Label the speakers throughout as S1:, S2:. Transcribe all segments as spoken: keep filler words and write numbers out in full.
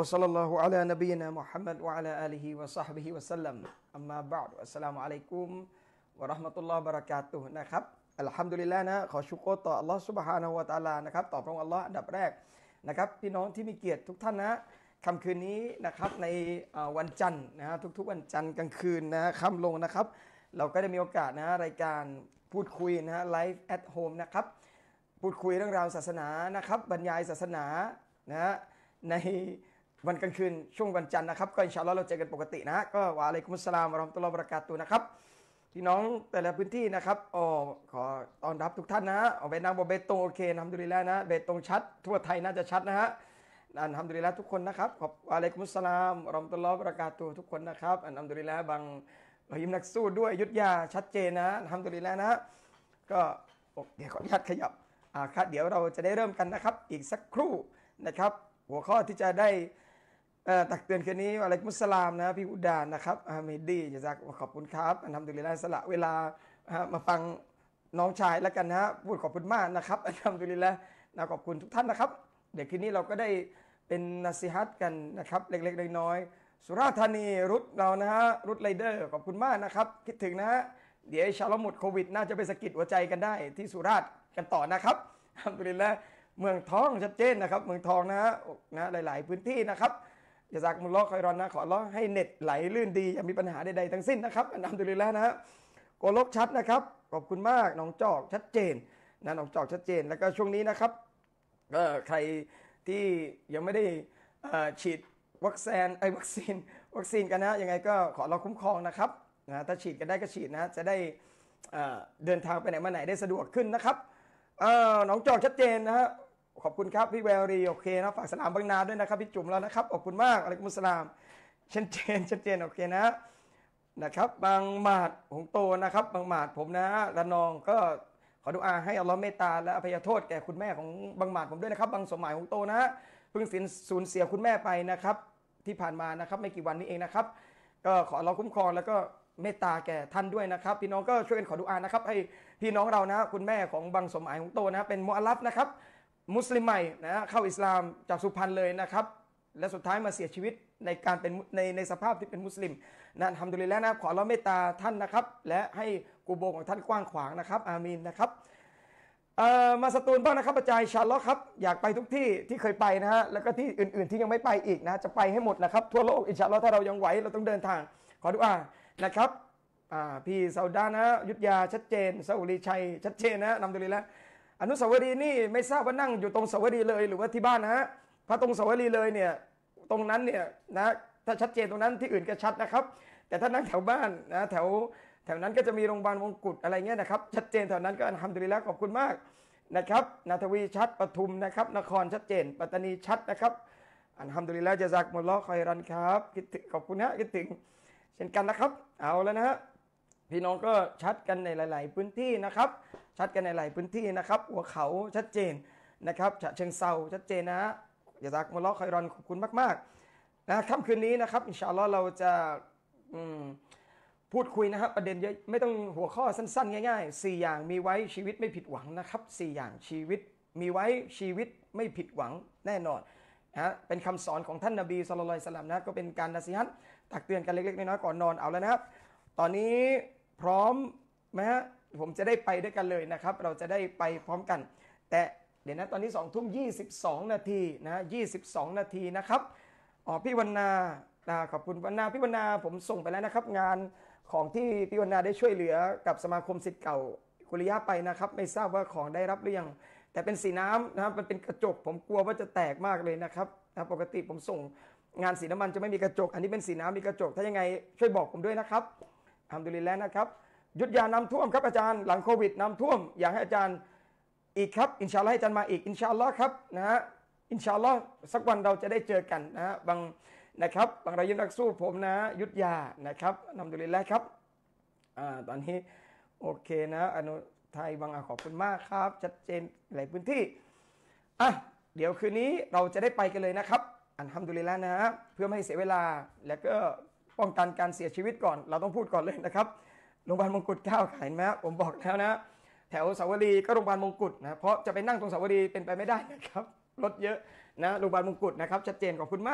S1: وصلى الله على نبينا محمد وعلى آله وصحبه وسلم أما بعد السلام عليكم ورحمة الله وبركاته นะครับอัลฮัมดุลิลลาห์นะขอชุกรต่ออัลลอฮฺซุบฮานะฮูวะตะอาลานะครับต่อพระองค์อัลลอฮฺอันดับแรกนะครับพี่น้องที่มีเกียรติทุกท่านนะค่ำคืนนี้นะครับในวันจันทร์นะฮะทุกๆวันจันทร์กลางคืนนะค่ำลงนะครับเราก็ได้มีโอกาสนะรายการพูดคุยนะฮะไลฟ์แอทโฮมนะครับพูดคุยเรื่องราวศาสนานะครับบรรยายศาสนานะฮะในวันกลางคืนช่วงวันจันทร์นะครับก็อินชาอัลลอฮ์เราเจอกันปกตินะก็วะอะลัยกุมุสสลามวะเราะห์มะตุลลอฮ์วะบะเราะกาตุฮ์นะครับพี่น้องแต่ละพื้นที่นะครับอ๋อขอต้อนรับทุกท่านนะเอาไปนางบอกเบตงโอเคอัลฮัมดุลิลละห์นะเบตงชัดทั่วไทยน่าจะชัดนะฮะอัลฮัมดุลิลละห์ทุกคนนะครับขอบวะอะลัยกุมุสสลามวะเราะห์มะตุลลอฮ์วะบะเราะกาตุฮ์ทุกคนนะครับอัลฮัมดุลิลละห์บางเรายิ้มนักสู้ด้วยยุทธยาชัดเจนนะอัลฮัมดุลิลละห์นะก็เดี๋ยวขออนุญาตขยับอ่าครับเดี๋ยวเราจะได้เริ่มกันนะครับอีกสักครู่นะครับหัวข้อที่จะได้ตักเตือนคืนนี้อะลัยกุมุสสลามนะพี่อุดานนะครับอาเมดีจะซักขอบคุณครับอัลฮัมดุลิลลาห์สละเวลามาฟังน้องชายแล้วกันนะพูดขอบคุณมากนะครับอัลฮัมดุลิลลาห์นะขอบคุณทุกท่านนะครับเดี๋ยวคืนนี้เราก็ได้เป็นนัสซีฮัตกันนะครับเล็กๆน้อยๆสุราษฎร์ธานีรุดเรานะฮะรุดไรเดอร์ขอบคุณมากนะครับคิดถึงนะฮะเดี๋ยวอินชาอัลลอฮ์หมดโควิดน่าจะไปสะกิดหัวใจกันได้ที่สุราษฎร์กันต่อนะครับอัลฮัมดุลิลลาห์เมืองทองชัดเจนนะครับเมืองทองนะฮะนะหลายๆพื้นที่นะครับยะซักมุลลอฮ์คอยรอนนะขอร้องให้เน็ตไหลลื่นดีอย่ามีปัญหาใดๆทั้งสิ้นนะครับอัลฮัมดุลิลละห์นะฮะโกลกชัดนะครับขอบคุณมากน้องจอกชัดเจนนะน้องจอกชัดเจนแล้วก็ช่วงนี้นะครับก็ใครที่ยังไม่ได้ฉีดวัคซีนไอวัคซีนวัคซีนกันนะยังไงก็ขอเราคุ้มครองนะครับนะถ้าฉีดกันได้ก็ฉีดนะจะได้เดินทางไปไหนมาไหนได้สะดวกขึ้นนะครับน้องจอกชัดเจนนะฮะขอบคุณครับพี่แววรีโอเคนะฝากสลามบางนาด้วยนะครับพี่จุ๋มแล้วนะครับขอบคุณมากอะลัยกุมุสสลามชัดเจนชัดเจนโอเคนะนะครับบางหมาดหงโตนะครับบางหมาดผมนะระนองก็ขอดุอาให้อัลลอฮ์เมตตาและอภัยโทษแก่คุณแม่ของบางหมาดผมด้วยนะครับบางสมหมายหงโตนะเพิ่งสูญเสียคุณแม่ไปนะครับที่ผ่านมานะครับไม่กี่วันนี้เองนะครับก็ขออัลลอฮ์คุ้มครองแล้วก็เมตตาแก่ท่านด้วยนะครับพี่น้องก็ช่วยกันขอดุอานะครับให้พี่น้องเรานะคุณแม่ของบางสมหมายหงโตนะเป็นมุอัลลัฟนะครับมุสลิมใหม่นะเข้าอิสลามจากสุพรรณเลยนะครับและสุดท้ายมาเสียชีวิตในการเป็นในในสภาพที่เป็นมุสลิมนะอัลฮัมดุลิลละห์นะขออัลเลาะห์เมตตาท่านนะครับและให้กุโบร์ของท่านกว้างขวางนะครับอามีนนะครับมาสตูลบ้างนะครับอาจารย์อินชาอัลเลาะห์ครับอยากไปทุกที่ที่เคยไปนะฮะแล้วก็ที่อื่นๆที่ยังไม่ไปอีกนะจะไปให้หมดนะครับทั่วโลกอินชาอัลเลาะห์ถ้าเรายังไหวเราต้องเดินทางขอดุอานะครับพี่ซาอุดานะยุทธยาชัดเจนซาอุลีชัยชัดเจนนะอัลฮัมดุลิลละห์อนุสาวรีย์นี่ไม่ทราบว่านั่งอยู่ตรงสาวรีย์เลยหรือว่าที่บ้านนะฮะเพราะตรงสาวรีย์เลยเนี่ยตรงนั้นเนี่ยนะถ้าชัดเจนตรงนั้นที่อื่นก็ชัดนะครับแต่ถ้านั่งแถวบ้านนะแถวแถวนั้นก็จะมีโรงพยาบาลมงกุฎอะไรเงี้ยนะครับชัดเจนแถวนั้นก็อัลฮัมดุลิลละห์ขอบคุณมากนะครับนาทวีชัดปทุมนะครับนครชัดเจนปัตตานีชัดนะครับอัลฮัมดุลิลละห์ญะซักมุลลอฮ์คอยรันครับคิดถึงขอบคุณนะคิดถึงเช่นกันนะครับเอาแล้วนะฮะพี่น้องก็ชัดกันในหลายๆพื้นที่นะครับชัดกันในหลายพื้นที่นะครับหัวเขาชัดเจนนะครับฉะเชิงเซาชัดเจนนะอย่าซักมุลลอฮ์คอยรอนขอบคุณมากๆนะค่ำคืนนี้นะครับอินชาอัลลอฮ์เราจะพูดคุยนะครับประเด็นเยอะไม่ต้องหัวข้อสั้นๆง่ายๆสี่อย่างมีไว้ชีวิตไม่ผิดหวังนะครับสี่อย่างชีวิตมีไว้ชีวิตไม่ผิดหวังแน่นอนนะเป็นคำสอนของท่านนบีศ็อลลัลลอฮุอะลัยฮิวะซัลลัมนะก็เป็นการนะซีฮัตตักเตือนกันเล็กๆน้อยๆก่อนนอนเอาแล้วนะครับตอนนี้พร้อมไหมฮะผมจะได้ไปด้วยกันเลยนะครับเราจะได้ไปพร้อมกันแต่เดี๋ยวนะตอนนี้สองทุ่มยี่สิบสองนาทีนะยี่สิบสองนาทีนะครับอ๋อพี่วรรณาขอบคุณวรรณาพี่วรรณาผมส่งไปแล้วนะครับงานของที่พี่วรรณาได้ช่วยเหลือกับสมาคมศิษย์เก่ากุลิยะไปนะครับไม่ทราบว่าของได้รับหรือยังแต่เป็นสีน้ำนะครับมันเป็นกระจกผมกลัวว่าจะแตกมากเลยนะครับนะปกติผมส่งงานสีน้ำมันจะไม่มีกระจกอันนี้เป็นสีน้ำมีกระจกถ้ายังไงช่วยบอกผมด้วยนะครับอัลฮัมดุลิลละห์นะครับยุทธยาน้ำท่วมครับอาจารย์หลังโควิดน้ำท่วมอยากให้อาจารย์อีกครับอินชาอัลลอฮ์ให้อาจารย์มาอีกอินชาอัลลอฮ์ครับนะฮะอินชาอัลลอฮ์สักวันเราจะได้เจอกันนะฮะบางนะครับบางรายยิ้มนักสู้ผมนะยุทธยานะครับอัลฮัมดุลิลละห์ครับอ่าตอนนี้โอเคนะอนุไทยบางขอบคุณมากครับชัดเจนหลายพื้นที่อ่ะเดี๋ยวคืนนี้เราจะได้ไปกันเลยนะครับอัลฮัมดุลิลละห์นะเพื่อไม่ให้เสียเวลาแล้วก็ป้องกันการเสียชีวิตก่อนเราต้องพูดก่อนเลยนะครับโรงพยาบาลมงกุฎเก้าเห็นไหมผมบอกแล้วนะแถวสาวรีก็โรงพยาบาลมงกุฎนะเพราะจะไปนั่งตรงสาวรีเป็นไปไม่ได้นะครับรถเยอะนะโรงพยาบาลมงกุฎนะครับชัดเจนขอบคุณมาก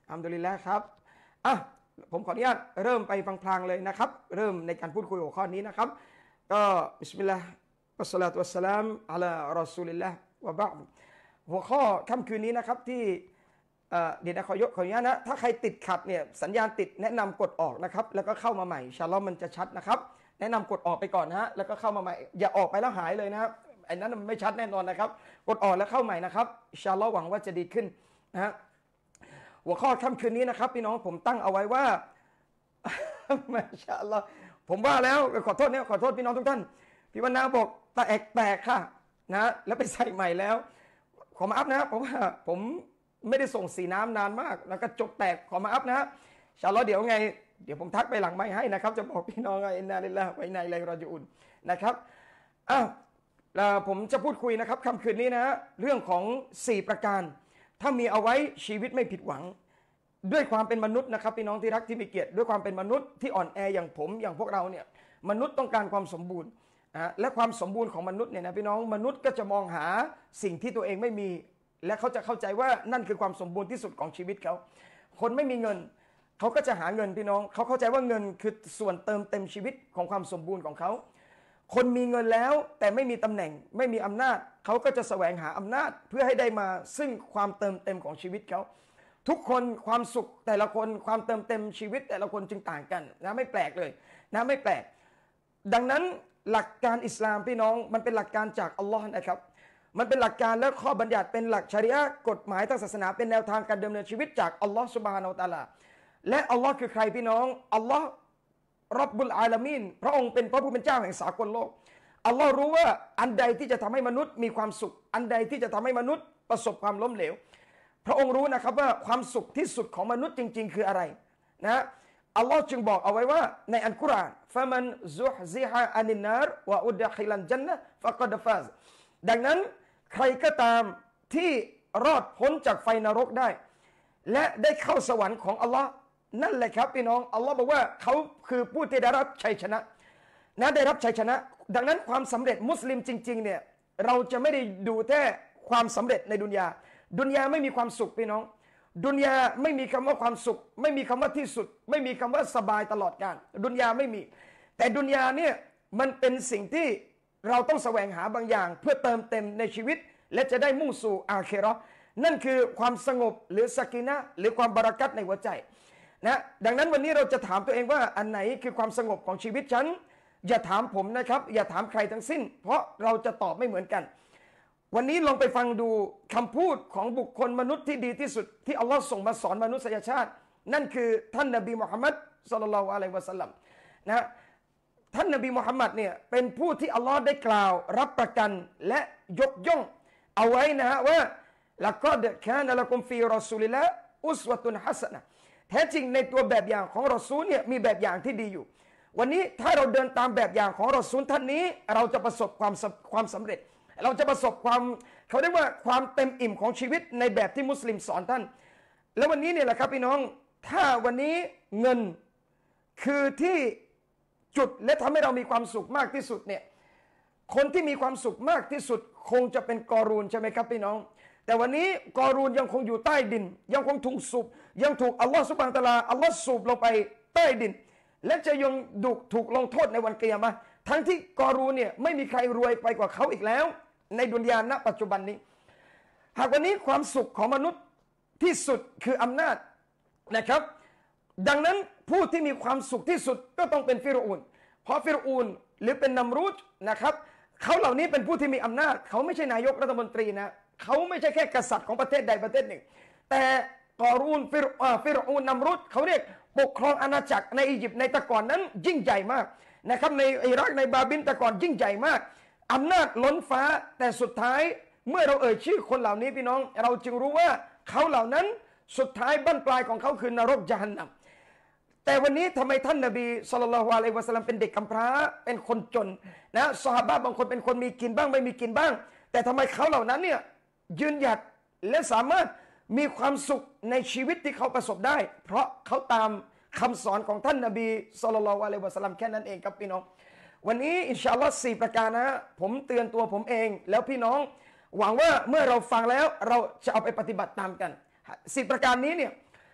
S1: อัลฮัมดุลิลละห์ครับอ่ะผมขออนุญาตเริ่มไปพลางๆเลยนะครับเริ่มในการพูดคุยหัวข้อนี้นะครับก็บิสมิลลาห์วัสสลาตุวัสสลามอะลารอซูลิลลาห์วะบะอ์หัวข้อค่ำคืนนี้นะครับที่เดี๋ยวนะขอยกขออนุญาตนะถ้าใครติดขัดเนี่ยสัญญาณติดแนะนำกดออกนะครับแล้วก็เข้ามาใหม่อินชาอัลเลาะห์มันจะชัดนะครับแนะนำกดออกไปก่อนนะฮะแล้วก็เข้ามาใหม่อย่าออกไปแล้วหายเลยนะครับไอ้นั้นมันไม่ชัดแน่นอนนะครับกดออกแล้วเข้าใหม่นะครับอินชาอัลเลาะห์หวังว่าจะดีขึ้นนะฮะหัวข้อค่ำคืนนี้นะครับพี่น้องผมตั้งเอาไว้ว่ามาชาอัลลอฮ์ผมว่าแล้วขอโทษเนี่ยขอโทษพี่น้องทุกท่านพี่วรรณาบอกตาแอกแตกค่ะนะแล้วไปใส่ใหม่แล้วขอมาอัพนะเพราะว่าผมไม่ได้ส่งสีน้ำนานมากแล้วก็จบแตกขอมาอัพนะอินชาอัลลอฮ์เดี๋ยวไงเดี๋ยวผมทักไปหลังไมค์ให้นะครับจะบอกพี่น้องว่าอินนาลิลลาฮิวะอินนาอิลัยฮิรอญิอูนนะครับอ้าวผมจะพูดคุยนะครับค่ำคืนนี้นะเรื่องของสี่ประการถ้ามีเอาไว้ชีวิตไม่ผิดหวังด้วยความเป็นมนุษย์นะครับพี่น้องที่รักที่มีเกียรติด้วยความเป็นมนุษย์ที่อ่อนแออย่างผมอย่างพวกเราเนี่ยมนุษย์ต้องการความสมบูรณ์นะและความสมบูรณ์ของมนุษย์เนี่ยนะพี่น้องมนุษย์ก็จะมองหาสิ่งที่ตัวเองไม่มีและเขาจะเข้าใจว่านั่นคือความสมบูรณ์ที่สุดของชีวิตเขาคนไม่มีเงินเขาก็จะหาเงินพี่น้องเขาเข้าใจว่าเงินคือส่วนเติมเต็มชีวิตของความสมบูรณ์ของเขาคนมีเงินแล้วแต่ไม่มีตำแหน่งไม่มีอำนาจเขาก็จะแสวงหาอำนาจเพื่อให้ได้มาซึ่งความเติมเต็มของชีวิตเขาทุกคนความสุขแต่ละคนความเติมเต็มชีวิตแต่ละคนจึงต่างกันนะไม่แปลกเลยนะไม่แปลกดังนั้นหลักการอิสลามพี่น้องมันเป็นหลักการจากอัลลอฮ์นะครับมันเป็นหลักการและข้อบัญญัติเป็นหลักชะรีอะห์กฎหมายทางศาสนาเป็นแนวทางการดำเนินชีวิตจากอัลลอฮ์ซุบฮานะฮูวะตะอาลาและอัลลอฮ์คือใครพี่น้องอัลลอฮ์ร็อบบุลอาลามีนพระองค์เป็นพระผู้เป็นเจ้าแห่งสากลโลกอัลลอฮ์รู้ว่าอันใดที่จะทำให้มนุษย์มีความสุขอันใดที่จะทำให้มนุษย์ประสบความล้มเหลวพระองค์รู้นะครับว่าความสุขที่สุดของมนุษย์จริงๆคืออะไรนะอัลลอฮ์จึงบอกเอาไว้ว่าในอัลกุรอานฟะมันซุฮซิฮะอานินนารวะอุดคิลันจันนะฟะกอดฟาซดังนั้นใครก็ตามที่รอดพ้นจากไฟนรกได้และได้เข้าสวรรค์ของอัลลอฮ์นั่นแหละครับพี่น้องอัลลอฮ์บอกว่าเขาคือผู้ที่ได้รับชัยชนะนะได้รับชัยชนะดังนั้นความสำเร็จมุสลิมจริงๆเนี่ยเราจะไม่ได้ดูแค่ความสำเร็จในดุนยาดุนยาไม่มีความสุขพี่น้องดุนยาไม่มีคำว่าความสุขไม่มีคำว่าที่สุดไม่มีคำว่าสบายตลอดกาลดุนยาไม่มีแต่ดุนยาเนี่ยมันเป็นสิ่งที่เราต้องแสวงหาบางอย่างเพื่อเติมเต็มในชีวิตและจะได้มุ่งสู่อาคิเราะห์นั่นคือความสงบหรือสกีนะห์หรือความบารักัตในหัวใจนะดังนั้นวันนี้เราจะถามตัวเองว่าอันไหนคือความสงบของชีวิตฉันอย่าถามผมนะครับอย่าถามใครทั้งสิ้นเพราะเราจะตอบไม่เหมือนกันวันนี้ลองไปฟังดูคำพูดของบุคคลมนุษย์ที่ดีที่สุดที่อัลลอฮ์ส่งมาสอนมนุษยชาตินั่นคือท่านนบีมุฮัมมัดศ็อลลัลลอฮุอะลัยฮิวะซัลลัมนะท่านนบีมุฮัมมัดเนี่ยเป็นผู้ที่อัลลอฮ์ได้กล่าวรับประกันและยกย่องเอาไว้นะฮะว่าละกอดคานะละกุมฟีรอซูลิลลาฮ์อุสวะตุนฮัสนะห์แท้จริงในตัวแบบอย่างของรอซูลเนี่ยมีแบบอย่างที่ดีอยู่วันนี้ถ้าเราเดินตามแบบอย่างของรอซูลท่านนี้เราจะประสบความความสำเร็จเราจะประสบความเขาเรียกว่าความเต็มอิ่มของชีวิตในแบบที่มุสลิมสอนท่านแล้ววันนี้เนี่ยแหละครับพี่น้องถ้าวันนี้เงินคือที่จุดและทำให้เรามีความสุขมากที่สุดเนี่ยคนที่มีความสุขมากที่สุดคงจะเป็นกอรูนใช่ไหมครับพี่น้องแต่วันนี้กอรูนยังคงอยู่ใต้ดินยังคงถูกสูบยังถูกอัลลอฮฺซุบฮานะฮูวะตะอาลาอัลลอฮฺสูบลงไปใต้ดินและจะยังดุถูกลงโทษในวันกิยามะห์ทั้งที่กอรูนเนี่ยไม่มีใครรวยไปกว่าเขาอีกแล้วในดุนยาณปัจจุบันนี้หากวันนี้ความสุขของมนุษย์ที่สุดคืออำนาจนะครับดังนั้นผู้ที่มีความสุขที่สุดก็ต้องเป็นฟิรอูนเพราะฟิรอูนหรือเป็นนัมรูดนะครับเขาเหล่านี้เป็นผู้ที่มีอำนาจเขาไม่ใช่นายกรัฐมนตรีนะเขาไม่ใช่แค่กษัตริย์ของประเทศใดประเทศหนึ่งแต่กอรูนฟิรฟิรอูนนัมรูดเขาเรียกปกครองอาณาจักรในอียิปต์ในตะก่อนนั้นยิ่งใหญ่มากนะครับในอิรักในบาบิลตะก่อนยิ่งใหญ่มากอำนาจล้นฟ้าแต่สุดท้ายเมื่อเราเอ่ยชื่อคนเหล่านี้พี่น้องเราจึงรู้ว่าเขาเหล่านั้นสุดท้ายบั้นปลายของเขาคือนรกญะฮันนัมแต่วันนี้ทำไมท่านนบีศ็อลลัลลอฮุอะลัยฮิวะซัลลัมเป็นเด็กกำพร้าเป็นคนจนนะซอฮาบะห์บางคนเป็นคนมีกินบ้างไม่มีกินบ้างแต่ทำไมเขาเหล่านั้นเนี่ยยืนหยัดและสามารถมีความสุขในชีวิตที่เขาประสบได้เพราะเขาตามคำสอนของท่านนบีศ็อลลัลลอฮุอะลัยฮิวะซัลลัมแค่นั้นเองครับพี่น้องวันนี้อินชาอัลลอฮ์สี่ประการนะผมเตือนตัวผมเองแล้วพี่น้องหวังว่าเมื่อเราฟังแล้วเราจะเอาไปปฏิบัติตามกันสี่ประการนี้เนี่ย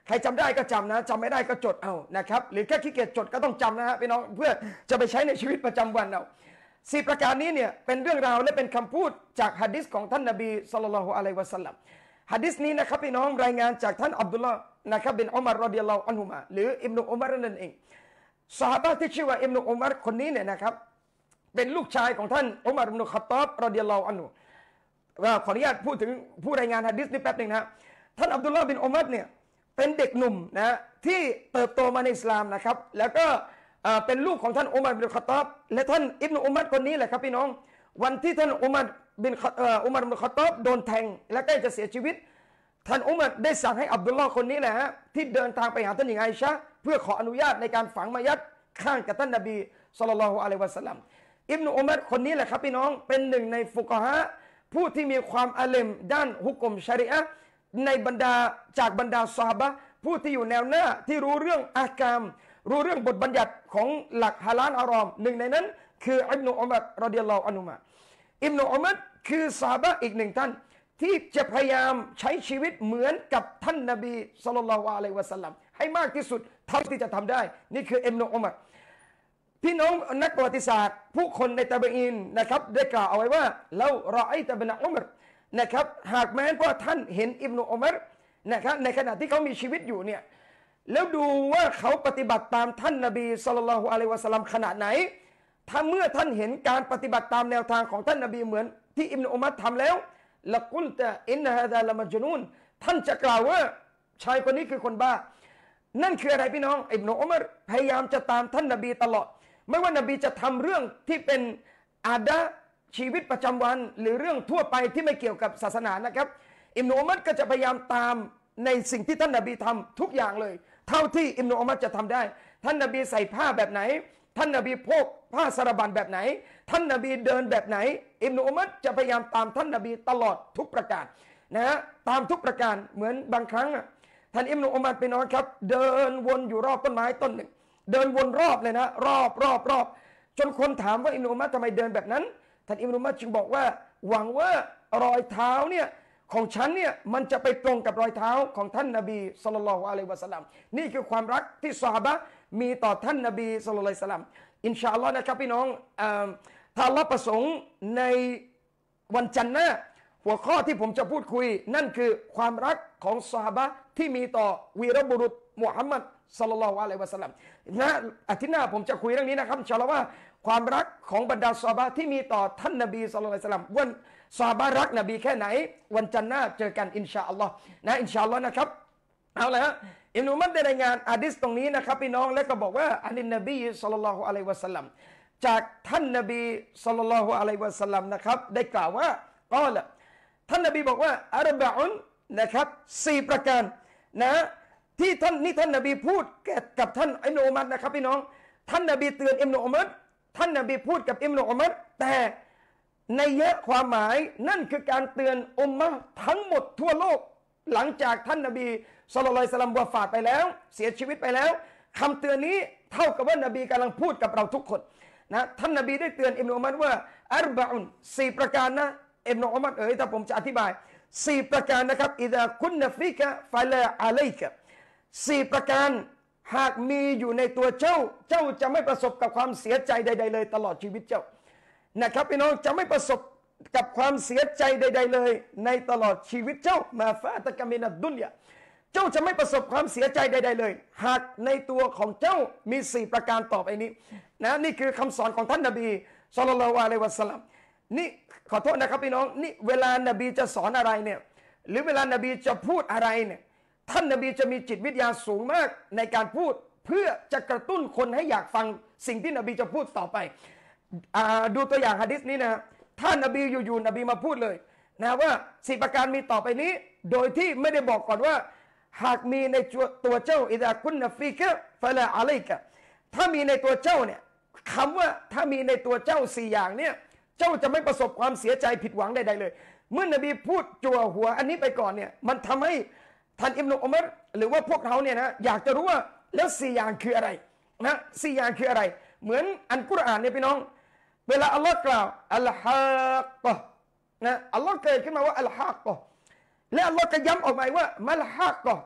S1: ใครจำได้ก็จำนะจำไม่ได้ก็จดเอานะครับหรือแค่ขี้เกียจจดก็ต้องจำนะฮะพี่น้องเพื่อจะไปใช้ในชีวิตประจำวันเอาสี่ประการนี้เนี่ยเป็นเรื่องราวและเป็นคำพูดจากหะดีษของท่านนบีศ็อลลัลลอฮุอะลัยฮิวะซัลลัมหะดีษนี้นะครับพี่น้องรายงานจากท่านอับดุลลาห์นะครับบินอุมัรรอฎิยัลลอฮุอันฮุมาหรืออิบนุอุมัรนั่นเองซอฮาบะห์ที่ชื่อว่าอิบนุอุมัรคนนี้เนี่ยนะครับเป็นลูกชายของท่านอุมัรอิบนุค็อฏฏอบรอฎิยัลลอฮุอันฮุขออนุญาตพูดถึงผู้รายงานหะดีษนี้แป๊บนึงนะท่านอับดุลลาห์บินอุมัรเนี่ยเป็นเด็กหนุ่มนะที่เติบโตมาในอิสลามนะครับแล้วก็เป็นลูกของท่านอุมัรบินค็อฏฏอบและท่านอิบนุอุมัรคนนี้แหละครับพี่น้องวันที่ท่านอุมัรบินอุมัรบินค็อฏฏอบโดนแทงและใกล้จะเสียชีวิตท่านอุมัรได้สั่งให้อับดุลลอฮ์คนนี้แหละฮะที่เดินทางไปหาท่านหญิงไอชะห์เพื่อขออนุญาตในการฝังมัยัดข้างกับท่านนบีศ็อลลัลลอฮุอะลัยฮิวะซัลลัมอิบนุอุมัรคนนี้แหละครับพี่น้องเป็นหนึ่งในฟุกะฮะผู้ที่มีความอาลิมด้านฮุกมชะรีอะห์ในบรรดาจากบรรดาซอฮาบะห์ผู้ที่อยู่แนวหน้าที่รู้เรื่องอากามรู้เรื่องบทบัญญัติของหลักฮาลาลฮารอมหนึ่งในนั้นคืออิบนุอุมัรรอฎิยัลลอฮุอันฮุมาอิบนุอุมัรคือซอฮาบะห์อีกหนึ่งท่านที่จะพยายามใช้ชีวิตเหมือนกับท่านนบีศ็อลลัลลอฮุอะลัยฮิวะซัลลัมให้มากที่สุดเท่าที่จะทำได้นี่คืออิบนุอุมัรพี่น้องนักประวัติศาสตร์ผู้คนในตะบีอีนนะครับได้กล่าวเอาไว้ว่าเรารอไอตะบินอุมัรนะครับหากแม้ว่าท่านเห็นอิบนุอุมัรนะครับในขณะที่เขามีชีวิตอยู่เนี่ยแล้วดูว่าเขาปฏิบัติตามท่านนบีศ็อลลัลลอฮุอะลัยฮิวะซัลลัมขนาดไหนถ้าเมื่อท่านเห็นการปฏิบัติตามแนวทางของท่านนบีเหมือนที่อิบนุอุมัรทำแล้วละกุลตะอินนะฮาซาละมัจญูนท่านจะกล่าวว่าชายคนนี้คือคนบ้านั่นคืออะไรพี่น้องอิบนุอุมัรพยายามจะตามท่านนบีตลอดไม่ว่านบีจะทำเรื่องที่เป็นอาดะชีวิตประจำวันหรือเรื่องทั่วไปที่ไม่เกี่ยวกับศาสนานะครับอิบนุอุมัรก็จะพยายามตามในสิ่งที่ท่านนบีทำทุกอย่างเลยเท่าที่อิบนุอุมัรจะทำได้ท่านนบีใส่ผ้าแบบไหนท่านนบีพกผ้าสารบัญแบบไหนท่านนบีเดินแบบไหนอิบนุอุมัรจะพยายามตามท่านนบีตลอดทุกประการนะฮะตามทุกประการเหมือนบางครั้งท่านอิบนุอุมัรเป็นน้องครับเดินวนอยู่รอบต้นไม้ต้นหนึ่งเดินวนรอบเลยนะรอบรอบรอบจนคนถามว่าอิบนุอุมัรทำไมเดินแบบนั้นท่านอิบนุอุมัรจึงบอกว่าหวังว่ารอยเท้าเนี่ยของฉันเนี่ยมันจะไปตรงกับรอยเท้าของท่านนบีศ็อลลัลลอฮุอะลัยฮิวะซัลลัมนี่คือความรักที่ซอฮาบะห์มีต่อท่านนบีศ็อลลัลลอฮุอะลัยฮิวะซัลลัมอินชาอัลลอฮ์นะครับพี่น้องถ้าอัลเลาะห์ประสงค์ในวันจันทร์หน้าหัวข้อที่ผมจะพูดคุยนั่นคือความรักของซอฮาบะห์ที่มีต่อวีรบุรุษมุฮัมมัดศ็อลลัลลอฮุอะลัยฮิวะซัลลัมนะอาทิตย์หน้าผมจะคุยเรื่องนี้นะครับอินชาอัลลอฮ์ว่าความรักของบรรดาซอฮาบะห์ที่มีต่อท่านนบีศ็อลลัลลอฮุอะลัยฮิวะซัลลัมวันซอฮาบะห์รักนบีแค่ไหนวันจันทร์หน้าเจอกันอินชาอัลลอฮ์นะอินชาอัลลอฮ์นะครับเอาละฮะอิบนุอุมัรได้รายงานหะดีษตรงนี้นะครับพี่น้องแล้วก็บอกว่าอันนบีศ็อลลัลลอฮุอะลัยฮิวะซัลลัมจากท่านนบีศ็อลลัลลอฮุอะลัยฮิวะซัลลัมนะครับได้กล่าวว่ากล่าวท่านนบีบอกว่าอัรบะอุนนะครับสี่ประการนะที่ท่านนี่ท่านนบีพูดกับท่านอิบนุอุมัรนะครับพี่น้องท่านนบีเตือนอิบนุอุมัรท่านนบีพูดกับอิบนุอุมัรแต่ในยะความหมายนั่นคือการเตือนอุมมะห์ทั้งหมดทั่วโลกหลังจากท่านนบีศ็อลลัลลอฮุอะลัยฮิวะซัลลัมวะฟาตไปแล้วเสียชีวิตไปแล้วคำเตือนนี้เท่ากับว่านบีกำลังพูดกับเราทุกคนนะท่านนบีได้เตือนอิบนุอุมัรว่าอัรบะอุนสี่ประการนะอิบนุอุมัรเอ๋ยถ้าผมจะอธิบายสี่ประการนะครับอิซาคุนนะฟีกะฟะลาอะลัยกะสี่ประการหากมีอยู่ในตัวเจ้าเจ้าจะไม่ประสบกับความเสียใจใดๆเลยตลอดชีวิตเจ้านะครับพี่น้องจะไม่ประสบกับความเสียใจใดๆเลยในตลอดชีวิตเจ้ามาฟาตะกะมินัดดุนยาเจ้าจะไม่ประสบความเสียใจใดๆเลยหากในตัวของเจ้ามีสี่ประการต่อไปนี้นะนี่คือคำสอนของท่านนบีศ็อลลัลลอฮุอะลัยฮิวะซัลลัมนี่ขอโทษนะครับพี่น้องนี่เวลานบีจะสอนอะไรเนี่ยหรือเวลานบีจะพูดอะไรเนี่ยท่านนบีจะมีจิตวิทยาสูงมากในการพูดเพื่อจะกระตุ้นคนให้อยากฟังสิ่งที่นบีจะพูดต่อไปดูตัวอย่างหะดีษนี้นะถ้านบีอยู่ๆนบีมาพูดเลยนะว่าสี่ประการมีต่อไปนี้โดยที่ไม่ได้บอกก่อนว่าหากมีในตัวเจ้าอิซาคุนนะฟีกะฟะลาอะลัยกะถ้ามีในตัวเจ้าเนี่ยคำว่าถ้ามีในตัวเจ้าสี่อย่างเนี่ยเจ้าจะไม่ประสบความเสียใจผิดหวังใดๆเลยเมื่อนบีพูดจั่วหัวอันนี้ไปก่อนเนี่ยมันทำให้ท่านอิบนุอุมัรหรือว่าพวกเราเนี่ยนะอยากจะรู้ว่าแล้วสี่อย่างคืออะไรนะสี่อย่างคืออะไรเหมือนอันกุรอานเนี่ยพี่น้องเวลาอัลลอฮ์กล่าวอัลฮะกะนะอัลลอฮ์เกิดขึ้นมาว่าอัลฮะกะและอัลลอฮ์ก็ย้ำออกมาว่ามัลฮะกะ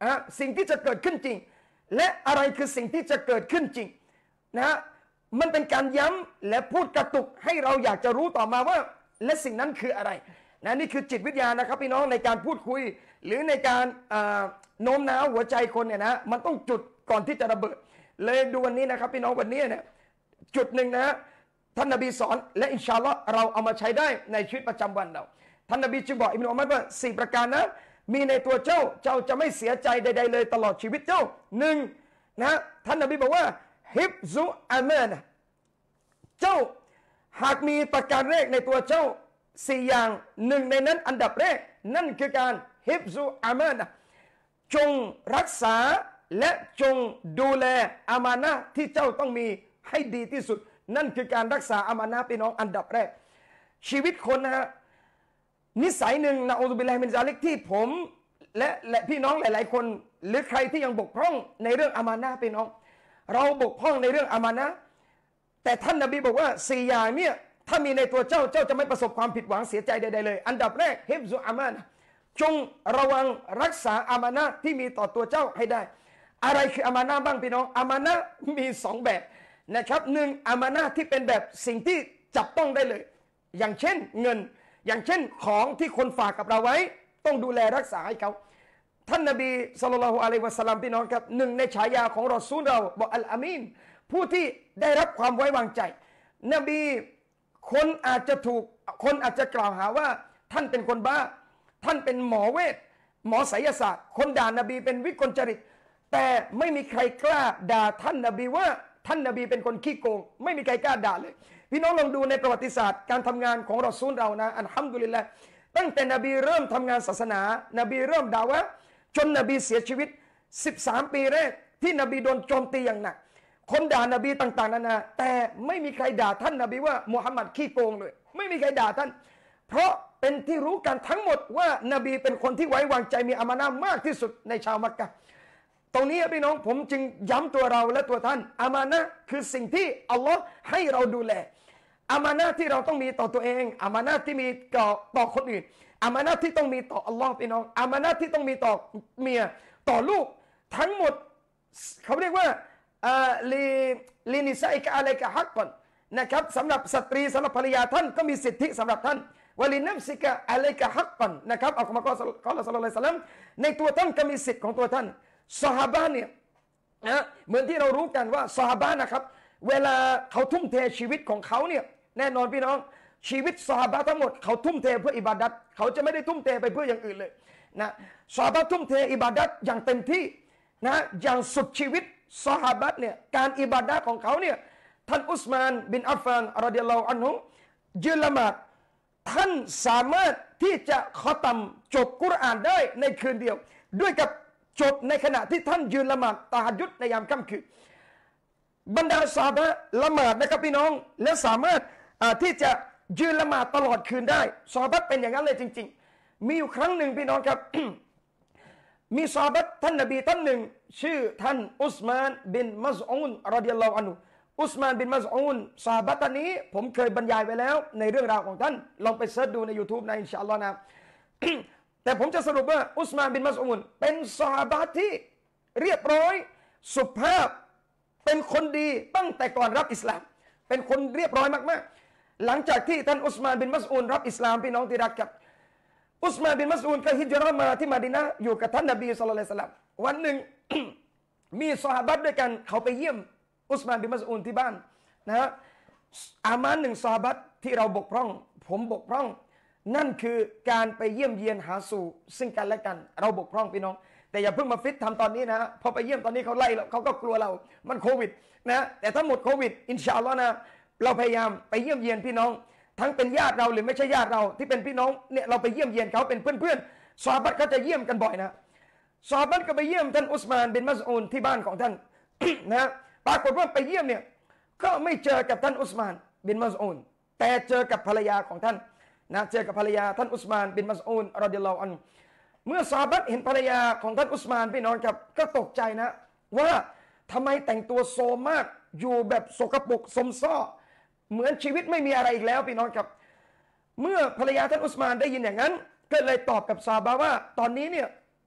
S1: อ่ะสิ่งที่จะเกิดขึ้นจริงและอะไรคือสิ่งที่จะเกิดขึ้นจริงนะมันเป็นการย้ำและพูดกระตุกให้เราอยากจะรู้ต่อมาว่าและสิ่งนั้นคืออะไรนะนี่คือจิตวิทยานะครับพี่น้องในการพูดคุยหรือในการโน้มน้าวหัวใจคนเนี่ยนะมันต้องจุดก่อนที่จะระเบิดเลยดูวันนี้นะครับพี่น้องวันนี้เนี่ยจุดหนึ่งนะท่านนบีสอนและอินชาอัลลอฮ์เราเอามาใช้ได้ในชีวิตประจำวันเราท่านนบีจึงบอกอิบนุอุมัรว่าสี่ประการนะมีในตัวเจ้าเจ้าจะไม่เสียใจใดๆเลยตลอดชีวิตเจ้าหนึ่งนะท่านนบีบอกว่าฮิบซุอามานะเจ้าหากมีประการแรกในตัวเจ้าสี่อย่างหนึ่งในนั้นอันดับแรกนั่นคือการฮิบซุอามานะจงรักษาและจงดูแลอามานะห์ที่เจ้าต้องมีให้ดีที่สุดนั่นคือการรักษาอามานะห์พี่น้องอันดับแรกชีวิตคนนะฮะนิสัยหนึ่งนะอูซุบิลลาฮิมินซาลิกที่ผมและและพี่น้องหลายๆคนหรือใครที่ยังบกพร่องในเรื่องอามานะห์พี่น้องเราบกพร่องในเรื่องอามานะห์แต่ท่านนบีบอกว่าสี่อย่างเนี่ยถ้ามีในตัวเจ้าเจ้าจะไม่ประสบความผิดหวังเสียใจใดๆเลยอันดับแรกฮิฟซุอามานะห์จงระวังรักษาอามานะห์ที่มีต่อตัวเจ้าให้ได้อะไรคืออามานะห์บ้างพี่น้องอามานะห์มีสองแบบนะครับหนึ่งอามานะห์ที่เป็นแบบสิ่งที่จับต้องได้เลยอย่างเช่นเงินอย่างเช่นของที่คนฝากกับเราไว้ต้องดูแลรักษาให้เขาท่านนบีศ็อลลัลลอฮุอะลัยฮิวะซัลลัมพี่น้องครับหนึ่งในฉายาของรอซูลเราบอกอัลอามีนผู้ที่ได้รับความไว้วางใจนบีคนอาจจะถูกคนอาจจะกล่าวหาว่าท่านเป็นคนบ้าท่านเป็นหมอเวทหมอไสยศาสตร์คนด่านบีเป็นวิกลจริตแต่ไม่มีใครกล้าด่าท่านนบีว่าท่านนบีเป็นคนขี้โกงไม่มีใครกล้าด่าเลยพี่น้องลองดูในประวัติศาสตร์การทำงานของรอซูลเรานะอัลฮัมดุลิลละห์ตั้งแต่นบีเริ่มทำงานศาสนานบีเริ่มด่าวะจนนบีเสียชีวิตสิบสามปีแรกที่นบีโดนโจมตีอย่างหนักคนด่านบีต่างๆนานาแต่ไม่มีใครด่าท่านนบีว่ามุฮัมมัดขี้โกงเลยไม่มีใครด่าท่านเพราะเป็นที่รู้กันทั้งหมดว่านบีเป็นคนที่ไว้วางใจมีอามานะห์มากที่สุดในชาวมักกะฮ์ตรงนี้พี่น้องผมจึงย้ำตัวเราและตัวท่านอามานะห์คือสิ่งที่อัลลอฮ์ให้เราดูแลอามานะห์ที่เราต้องมีต่อตัวเองอามานะห์ที่มีต่อต่อคนอื่นอามานะห์ที่ต้องมีต่ออัลลอฮ์พี่น้องอามานะห์ที่ต้องมีต่อเมียต่อลูกทั้งหมดเขาเรียกว่าลีลีนิสัยกะอะไรกะฮักก่อนนะครับสำหรับสตรีสำหรับภรรยาท่านก็มีสิทธิสำหรับท่านวะลินัฟซิกะอะไรกะฮักก่อนนะครับอัลกุรอานก็อัลลอฮฺศ็อลลัลลอฮุอะลัยฮิวะซัลลัมในตัวท่านก็มีสิทธิของตัวท่านซอฮาบะห์เนี่ยนะเหมือนที่เรารู้กันว่าซอฮาบะห์นะครับเวลาเขาทุ่มเทชีวิตของเขาเนี่ยแน่นอนพี่น้องชีวิตซอฮาบะห์ทั้งหมดเขาทุ่มเทเพื่ออิบาดัตเขาจะไม่ได้ทุ่มเทไปเพื่ออย่างอื่นเลยนะซอฮาบะห์ทุ่มเทอิบาดัตอย่างเต็มที่นะอย่างสุดชีวิตซอฮาบะห์เนี่ยการอิบาดะห์ของเขาเนี่ยท่านอุสมานบินอัฟฟานรอฎิยัลลอฮุอันฮุยืนละหมาดท่านสามารถที่จะขอตัมจบกุรอานได้ในคืนเดียวด้วยกับจบในขณะที่ท่านยืนละหมาดตะฮัจญุดในยามค่ำคืนบรรดาซอฮาบะห์ละหมาดนะครับพี่น้องและสามารถที่จะยืนละหมาดตลอดคืนได้ซอฮาบะห์เป็นอย่างนั้นเลยจริงๆมีอยู่ครั้งหนึ่งพี่น้องครับ มีซอฮาบะห์ท่านนบีท่านหนึ่งชื่อท่านอุสมานบินมัซอูนรอฎิยัลลอฮุอันฮุอุสมานบินมัซอูนซอฮาบะห์ท่านนี้ผมเคยบรรยายไปแล้วในเรื่องราวของท่านลองไปเสิร์ชดูใน YouTube นะอินชาอัลลอฮ์นะ แต่ผมจะสรุปว่าอุสมานบินมัซอูนเป็นซอฮาบะห์ที่เรียบร้อยสุภาพเป็นคนดีตั้งแต่ก่อนรับอิสลามเป็นคนเรียบร้อยมากๆหลังจากที่ท่านอุสมานบินมัซอูนรับอิสลามพี่น้องที่รักครับอุสมานบินมัซอูนก็ฮิจเราะห์มาที่มะดีนะห์อยู่กับท่านนบีศ็อลลัลลอฮุอะลัยฮิวะซัลลัมวันหนึ่ง มีซอฮาบะห์ด้วยกันเขาไปเยี่ยมอุสมานบินมัซอูนที่บ้านนะฮะอามานะห์หนึ่งซอฮาบะห์ที่เราบกพร่องผมบกพร่องนั่นคือการไปเยี่ยมเยียนหาสู่ซึ่งกันและกันเราบกพร่องพี่น้องแต่อย่าเพิ่งมาฟิตทำตอนนี้นะพอไปเยี่ยมตอนนี้เขาไล่เขาก็กลัวเรามันโควิดนะแต่ถ้าหมดโควิดอินชาอัลลอฮ์นะเราพยายามไปเยี่ยมเยียนพี่น้องทั้งเป็นญาติเราหรือไม่ใช่ญาติเราที่เป็นพี่น้องเนี่ยเราไปเยี่ยมเยียนเขาเป็นเพื่อนๆซอฮาบะห์เขาจะเยี่ยมกันบ่อยนะซอฮาบะห์ก็ไปเยี่ยมท่านอุสมานบินมัซอูนที่บ้านของท่าน นะปรากฏว่าไปเยี่ยมเนี่ยก็ไม่เจอกับท่านอุสมานบินมัซอูนแต่เจอกับภรรยาของท่านนะเจอกับภรรยาท่านอุสมานบินมัซอูนรอฎิยัลลอฮุอันฮุเมื่อซอฮาบะห์เห็นภรรยาของท่านอุสมานพี่น้องครับก็ตกใจนะว่าทำไมแต่งตัวโซมมากอยู่แบบสกปรกสมซ้อเหมือนชีวิตไม่มีอะไรอีกแล้วพี่น้องครับเมื่อภรรยาท่านอุสมานได้ยินอย่างนั้นก็เลยตอบกับซอฮาบะห์ว่าตอนนี้เนี่ย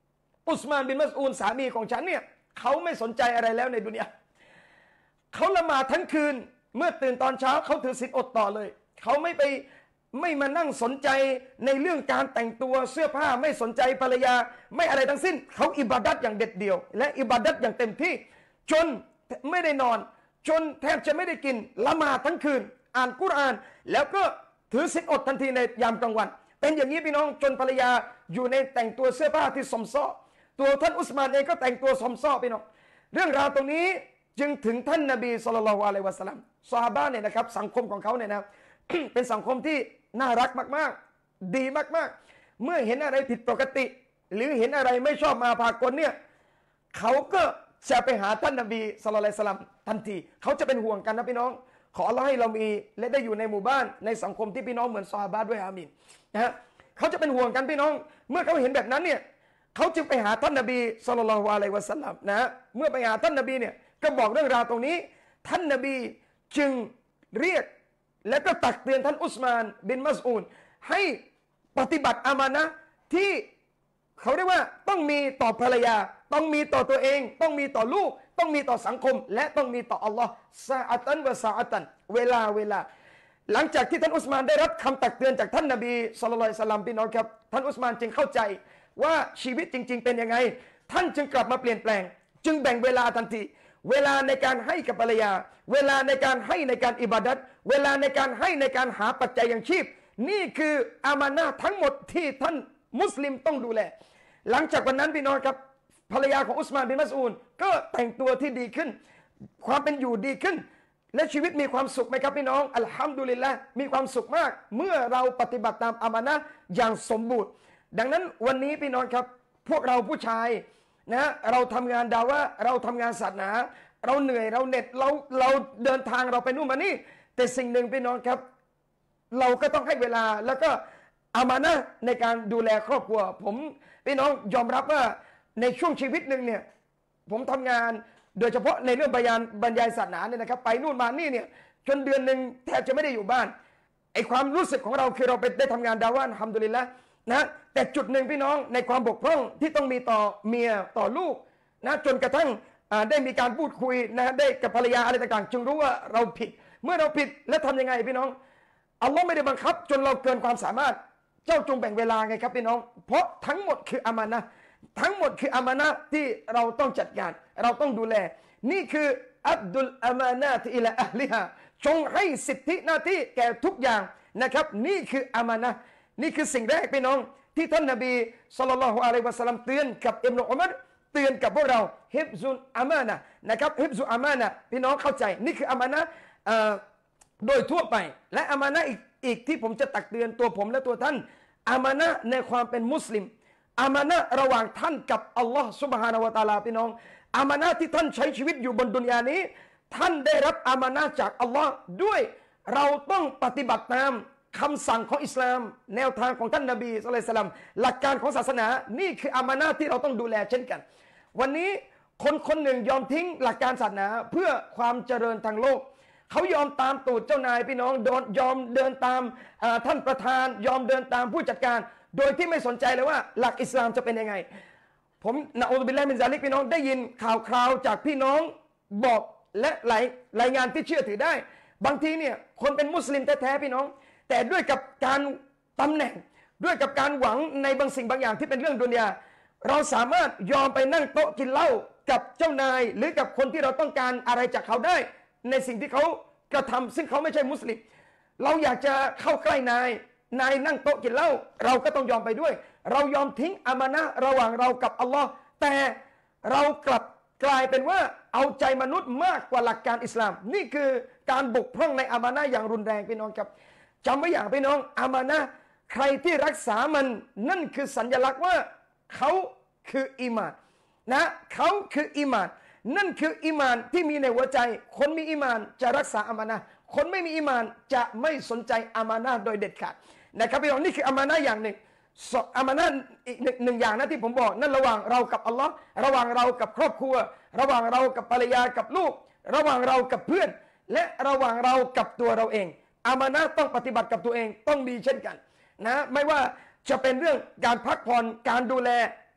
S1: อุสมานบินมัสอูดสามีของฉันเนี่ยเขาไม่สนใจอะไรแล้วในดุนยาเขาละหมาดทั้งคืนเมื่อตื่นตอนเช้าเขาถือศีลอดต่อเลยเขาไม่ไปไม่มานั่งสนใจในเรื่องการแต่งตัวเสื้อผ้าไม่สนใจภรรยาไม่อะไรทั้งสิ้นเขาอิบาดัตอย่างเด็ดเดี่ยวและอิบาดัตอย่างเต็มที่จนไม่ได้นอนจนแทบจะไม่ได้กินละหมาดทั้งคืนอ่านกุรอานแล้วก็ถือศีลอดทันทีในยามกลางวันเป็นอย่างนี้พี่น้องจนภรรยาอยู่ในแต่งตัวเสื้อผ้าที่สมซ้อตัวท่านอุสมานเองก็แต่งตัวสมซ้อพี่น้องเรื่องราวตรงนี้จึงถึงท่านนบีศ็อลลัลลอฮุอะลัยฮิวะซัลลัมซอฮาบะห์เนี่ยนะครับสังคมของเขาเนี่ยนะ เป็นสังคมที่น่ารักมากๆดีมากๆเมื่อเห็นอะไรผิดปกติ หรือเห็นอะไรไม่ชอบมาพากลเนี่ยเขาก็จะไปหาท่านนบีศ็อลลัลลอฮุอะลัยฮิวะซัลลัมทันทีเขาจะเป็นห่วงกันนะพี่น้องขออัลเลาะห์ให้เรามีและได้อยู่ในหมู่บ้านในสังคมที่พี่น้องเหมือนซอฮาบะห์ด้วยอามีนนะฮะเขาจะเป็นห่วงกันพี่น้องเมื่อเขาเห็นแบบนั้นเนี่ยเขาจึงไปหาท่านนบีศ็อลลัลลอฮุอะลัยฮิวะซัลลัมนะเมื่อไปหาท่านนบีเนี่ยก็บอกเรื่องราวตรงนี้ท่านนบีจึงเรียกและก็ตักเตือนท่านอุสมานบินมัสอูดให้ปฏิบัติอามานะห์ที่เขาเรียกว่าต้องมีต่อภรรยาต้องมีต่อตัวเองต้องมีต่อลูกต้องมีต่อสังคมและต้องมีต่ออัลลอฮ์ซาอะตันวะซาอะตันเวลาเวลาหลังจากที่ท่านอุสมานได้รับคำตักเตือนจากท่านนบีศ็อลลัลลอฮุอะลัยฮิวะซัลลัมพี่น้องครับท่านอุสมานจึงเข้าใจว่าชีวิตจริงๆเป็นยังไงท่านจึงกลับมาเปลี่ยนแปลงจึงแบ่งเวลาทันทีเวลาในการให้กับภรรยาเวลาในการให้ในการอิบาดัตเวลาในการให้ในการหาปัจจัยยังชีพนี่คืออามานะห์ทั้งหมดที่ท่านมุสลิมต้องดูแลหลังจากวันนั้นพี่น้องครับภรรยาของอุสมานบินมัสอูดก็แต่งตัวที่ดีขึ้นความเป็นอยู่ดีขึ้นและชีวิตมีความสุขไหมครับพี่น้องอัลฮัมดุลิลละห์มีความสุขมากเมื่อเราปฏิบัติตามอามานะห์อย่างสมบูรณ์ดังนั้นวันนี้พี่น้องครับพวกเราผู้ชายนะเราทำงานดาวะเราทำงานศาสนาเราเหนื่อยเราเหน็ดเราเราเดินทางเราไปนู่นมานี่แต่สิ่งหนึ่งพี่น้องครับเราก็ต้องให้เวลาแล้วก็อามานะห์ในการดูแลครอบครัวผมพี่น้องยอมรับว่าในช่วงชีวิตหนึ่งเนี่ยผมทำงานโดยเฉพาะในเรื่องบรรยายบรรยายศาสนาเนี่ยนะครับไปนู่นมานี่เนี่ยจนเดือนหนึ่งแทบจะไม่ได้อยู่บ้านไอความรู้สึกของเราคือเราไปได้ทำงานดาวะอัลฮัมดุลิลละห์นะแต่จุดหนึ่งพี่น้องในความบกพร่องที่ต้องมีต่อเมียต่อลูกนะจนกระทั่งได้มีการพูดคุยนะได้กับภรรยาอะไรต่างๆจึงรู้ว่าเราผิดเมื่อเราผิดและทำยังไงพี่น้องอัลลอฮ์ไม่ได้บังคับจนเราเกินความสามารถเจ้าจงแบ่งเวลาไงครับพี่น้องเพราะทั้งหมดคืออามานะห์ทั้งหมดคืออามานะห์ที่เราต้องจัดการเราต้องดูแลนี่คืออับดุลอามานะห์อิลาอะห์ลิฮาจงให้สิทธิหน้าที่แก่ทุกอย่างนะครับนี่คืออามานะห์นี่คือสิ่งแรกพี่น้องที่ท่านนบีศ็อลลัลลอฮุอะลัยฮิวะซัลลัมเตือนกับอิบนุอุมัรเตือนกับพวกเราฮิฟซุลอามานะห์นะครับฮิฟซุอามานะห์พี่น้องเข้าใจนี่คืออามานะห์โดยทั่วไปและอามานะห์อีกอีกที่ผมจะตักเตือนตัวผมและตัวท่านอามานะห์ในความเป็นมุสลิมอามานะห์ระหว่างท่านกับอัลลอฮ์ซุบฮานะฮูวะตะอาลาพี่น้องอามานะห์ที่ท่านใช้ชีวิตอยู่บนดุนยานี้ท่านได้รับอามานะห์จากอัลลอฮ์ด้วยเราต้องปฏิบัติตามคำสั่งของอิสลามแนวทางของท่านนบีศ็อลลัลลอฮุอะลัยฮิวะซัลลัมหลักการของศาสนานี่คืออามานะห์ที่เราต้องดูแลเช่นกันวันนี้คนคนหนึ่งยอมทิ้งหลักการศาสนาเพื่อความเจริญทางโลกเขายอมตามตูดเจ้านายพี่น้องโดนยอมเดินตามท่านประธานยอมเดินตามผู้จัดการโดยที่ไม่สนใจเลยว่าหลักอิสลามจะเป็นยังไงผมนะอูซุบิลลาฮิมินซาลิกพี่น้องได้ยินข่าวคราวจากพี่น้องบอกและหลายรายงานที่เชื่อถือได้บางทีเนี่ยคนเป็นมุสลิมแท้ๆพี่น้องแต่ด้วยกับการตำแหน่งด้วยกับการหวังในบางสิ่งบางอย่างที่เป็นเรื่องดุนยาเราสามารถยอมไปนั่งโต๊ะกินเหล้ากับเจ้านายหรือกับคนที่เราต้องการอะไรจากเขาได้ในสิ่งที่เขากระทำซึ่งเขาไม่ใช่มุสลิมเราอยากจะเข้าใกล้นายนายนั่งโต๊ะกินเหล้าเราก็ต้องยอมไปด้วยเรายอมทิ้งอามานะห์ระหว่างเรากับอัลลอฮ์แต่เรากลับกลายเป็นว่าเอาใจมนุษย์มากกว่าหลักการอิสลามนี่คือการบกพร่องในอามานะห์อย่างรุนแรงพี่น้องครับจำไว้อย่างพี่น้องอามานะห์ใครที่รักษามันนั่นคือสัญลักษณ์ว่าเขาคืออีหม่านนะเขาคืออีหม่านนั่นคืออีหม่านที่มีในหัวใจคนมีอีหม่านจะรักษาอามานะห์คนไม่มีอีหม่านจะไม่สนใจอามานะห์โดยเด็ดขาดนะครับพี่น้องนี่คืออามานะห์อย่างหนึ่งอามานะห์อีกหนึ่งอย่างนะที่ผมบอกนั่นระหว่างเรากับอัลลอฮ์ระหว่างเรากับครอบครัวระหว่างเรากับภรรยากับลูกระหว่างเรากับเพื่อนและระหว่างเรากับตัวเราเองอามานะห์ต้องปฏิบัติกับตัวเองต้องมีเช่นกันนะไม่ว่าจะเป็นเรื่องการพักผ่อนการดูแล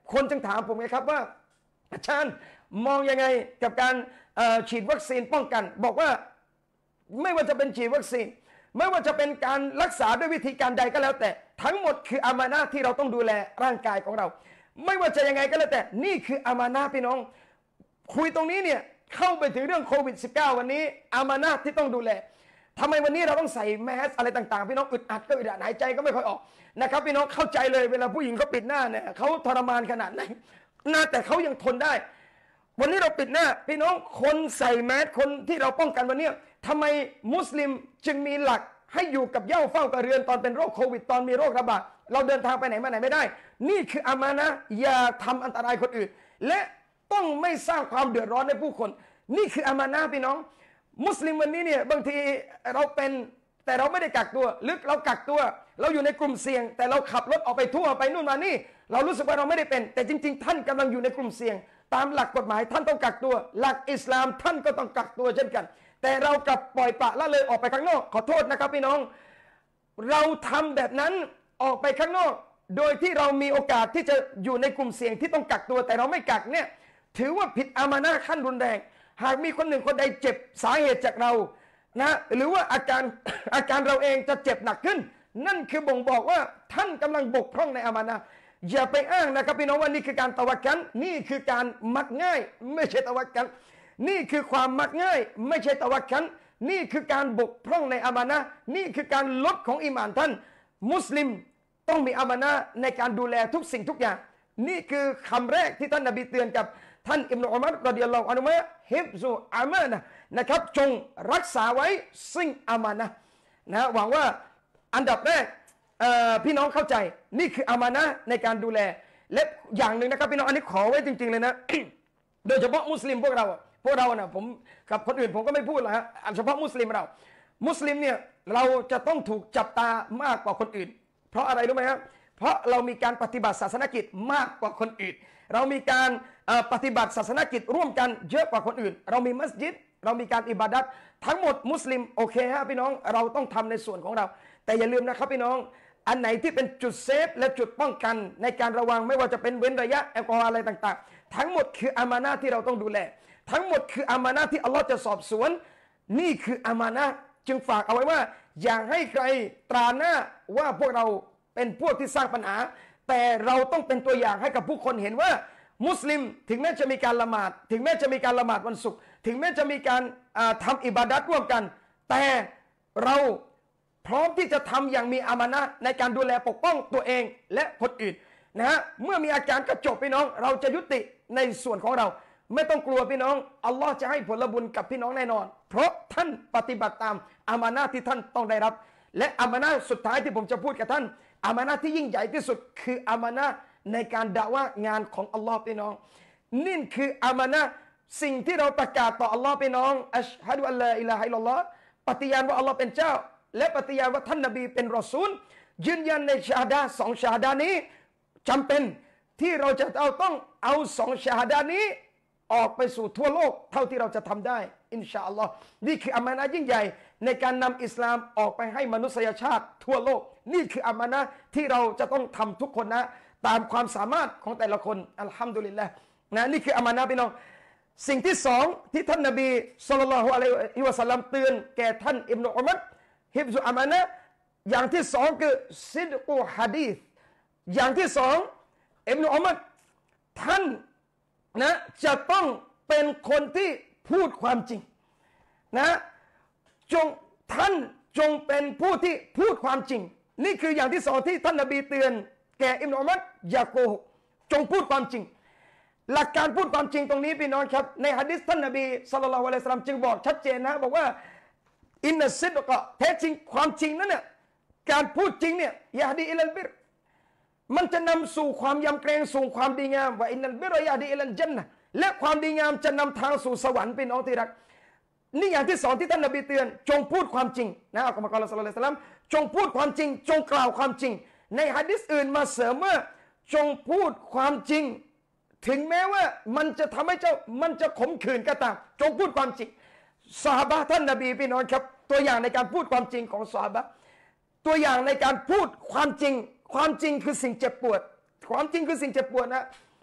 S1: คนจึงถามผมไงครับว่าอาจารย์มองยังไงกับการฉีดวัคซีนป้องกันบอกว่าไม่ว่าจะเป็นฉีดวัคซีนไม่ว่าจะเป็นการรักษาด้วยวิธีการใดก็แล้วแต่ทั้งหมดคืออามานะห์ที่เราต้องดูแลร่างกายของเราไม่ว่าจะยังไงก็แล้วแต่นี่คืออามานะห์พี่น้องคุยตรงนี้เนี่ยเข้าไปถึงเรื่องโควิด สิบเก้า วันนี้อามานะห์ที่ต้องดูแลทำไมวันนี้เราต้องใส่แมสอะไรต่างๆพี่น้องอึดอัดก็อึดอัดหายใจก็ไม่ค่อยออกนะครับพี่น้องเข้าใจเลยเวลาผู้หญิงเขาปิดหน้าเนี่ยเขาทรมานขนาดไหนหน้าแต่เขายังทนได้วันนี้เราปิดหน้าพี่น้องคนใส่แมสคนที่เราป้องกันวันนี้ทำไมมุสลิมจึงมีหลักให้อยู่กับเหย้าเฝ้ากระเรือนตอนเป็นโรคโควิดตอนมีโรคระบาดเราเดินทางไปไหนมาไหนไม่ได้นี่คืออามานะห์อย่าทำอันตรายคนอื่นและต้องไม่สร้างความเดือดร้อนในผู้คนนี่คืออามานะห์พี่น้องมุสลิมวันนี้เนี่ยบางทีเราเป็นแต่เราไม่ได้กักตัวหรือเรากักตัวเราอยู่ในกลุ่มเสี่ยงแต่เราขับรถออกไปทั่วไปนู่นมานี่เรารู้สึกว่าเราไม่ได้เป็นแต่จริงๆท่านกำลังอยู่ในกลุ่มเสี่ยงตามหลักกฎหมายท่านต้องกักตัวหลักอิสลามท่านก็ต้องกักตัวเช่นกันแต่เรากลับปล่อยปละละเลยออกไปข้างนอกขอโทษนะครับพี่น้องเราทำแบบนั้นออกไปข้างนอกโดยที่เรามีโอกาสที่จะอยู่ในกลุ่มเสี่ยงที่ต้องกักตัวแต่เราไม่กักเนี่ยถือว่าผิดอามานะห์ขั้นรุนแรงหากมีคนหนึ่งคนใดเจ็บสาเหตุจากเรานะหรือว่าอาการ อาการเราเองจะเจ็บหนักขึ้นนั่นคือบ่งบอกว่าท่านกำลังบกพร่องในอามานะห์อย่าไปอ้างนะครับพี่น้องว่านี่คือการตะวักกันนี่คือการมักง่ายไม่ใช่ตะวักกันนี่คือความมักง่ายไม่ใช่ตะวักกันนี่คือการบกพร่องในอามานะห์นี่คือการลดของอีหม่านท่านมุสลิมต้องมีอามานะห์ในการดูแลทุกสิ่งทุกอย่างนี่คือคำแรกที่ท่านนบีเตือนกับท่านอิบนุอุมัรรอฎิยัลลอฮุอันฮุว่าฮิฟซุอามานะห์นะครับจงรักษาไว้ซึ่งอามานะห์นะหวังว่าอันดับแรกพี่น้องเข้าใจนี่คืออามานะห์ในการดูแลและอย่างหนึ่งนะครับพี่น้องอันนี้ขอไว้จริงๆเลยนะ โดยเฉพาะมุสลิมพวกเราพวกเรานะผมกับคนอื่นผมก็ไม่พูดหรอกฮะเฉพาะมุสลิมเรามุสลิมเนี่ยเราจะต้องถูกจับตามากกว่าคนอื่นเพราะอะไรรู้ไหมครับเพราะเรามีการปฏิบัติศาสนกิจมากกว่าคนอื่นเรามีการปฏิบัติศาสนกิจร่วมกันเยอะกว่าคนอื่นเรามีมัสยิดเรามีการอิบาดัตทั้งหมดมุสลิมโอเคฮะพี่น้องเราต้องทำในส่วนของเราแต่อย่าลืมนะครับพี่น้องอันไหนที่เป็นจุดเซฟและจุดป้องกันในการระวังไม่ว่าจะเป็นเว้นระยะแอลกอฮอล์อะไรต่างๆทั้งหมดคืออามานะห์ที่เราต้องดูแลทั้งหมดคืออามานะห์ที่อัลลอฮ์จะสอบสวนนี่คืออามานะห์จึงฝากเอาไว้ว่าอย่าให้ใครตราหน้าว่าพวกเราเป็นพวกที่สร้างปัญหาแต่เราต้องเป็นตัวอย่างให้กับผู้คนเห็นว่ามุสลิมถึงแม้จะมีการละหมาดถึงแม้จะมีการละหมาดวันศุกร์ถึงแม้จะมีการทำอิบาดัตร่วมกันแต่เราพร้อมที่จะทำอย่างมีอามานะห์ในการดูแลปกป้องตัวเองและคนอื่นนะฮะเมื่อมีอาการก็จบพี่น้องเราจะยุติในส่วนของเราไม่ต้องกลัวพี่น้องอัลลอฮ์จะให้ผลบุญกับพี่น้องแน่นอนเพราะท่านปฏิบัติตามอามานะห์ที่ท่านต้องได้รับและอามานะห์สุดท้ายที่ผมจะพูดกับท่านอามานะห์ที่ยิ่งใหญ่ที่สุดคืออามานะห์ในการด่าว่างานของอัลลอฮ์พี่น้องนี่คืออามานะห์สิ่งที่เราประกาศต่ออัลลอฮ์พี่น้องอัชฮะดุอัลลอฮ์อิลาฮะอิลลัลลอฮ์ปฏิญาณว่าอัลลอฮ์เป็นเจ้าและปฏิญาณว่าท่านนบีเป็นรอซูลยืนยันในชาฮาดะห์สองชาฮาดะห์นี้จำเป็นที่เราจะเอาต้องเอาสองชาฮาดะห์นี้ออกไปสู่ทั่วโลกเท่าที่เราจะทำได้อินชาอัลลอฮ์นี่คืออามานะห์ยิ่งใหญ่ในการนำอิสลามออกไปให้มนุษยชาติทั่วโลกนี่คืออามานะห์ที่เราจะต้องทำทุกคนนะตามความสามารถของแต่ละคนอัลฮัมดุลิลละห์นะนี่คืออามานะห์พี่น้องสิ่งที่สองที่ท่านนบีศ็อลลัลลอฮุอะลัยฮิวะซัลลัมเตือนแก่ท่านอิบนุอุมัรฮิฟซุอามานะห์อย่างที่สองคือซิดกุฮะดีษอย่างที่สองอิบนุอุมัรท่านนะจะต้องเป็นคนที่พูดความจริงนะจงท่านจงเป็นผู้ที่พูดความจริงนี่คืออย่างที่สองที่ท่านนบีเตือนแก่อิบนุอุมัรอย่าโกหกจงพูดความจริงหลักการพูดความจริงตรงนี้พี่น้องครับในหะดีษท่านนบีศ็อลลัลลอฮุอะลัยฮิวะซัลลัมจึงบอกชัดเจนนะบอกว่าอินนัสซิดกะแท้จริงความจริงนั้นเนี่ยการพูดจริงเนี่ยยะฮดีอิลัลบิรมันจะนำสู่ความยำเกรงสู่ความดีงามว่าอินนัลบิรยะฮดีอิลัลญันนะห์และความดีงามจะนำทางสู่สวรรค์พี่น้องที่รักนี่อย่างที่สองที่ท่านนบีเตือนจงพูดความจริงนะอัลกุรอานศ็อลลัลลอฮุอะลัยฮิวะซัลลัมจงพูดความจริงจงกล่าวความจริงในหะดีษอื่นมาเสริมว่าจงพูดความจริงถึงแม้ว่ามันจะทำให้เจ้ามันจะขมขื่นก็ตามจงพูดความจริงซอฮาบะห์ท่านนบีพี่น้องครับตัวอย่างในการพูดความจริงของซอฮาบะห์ตัวอย่างในการพูดความจริงความจริงคือสิ่งเจ็บปวดความจริงคือสิ่งเจ็บปวดนะ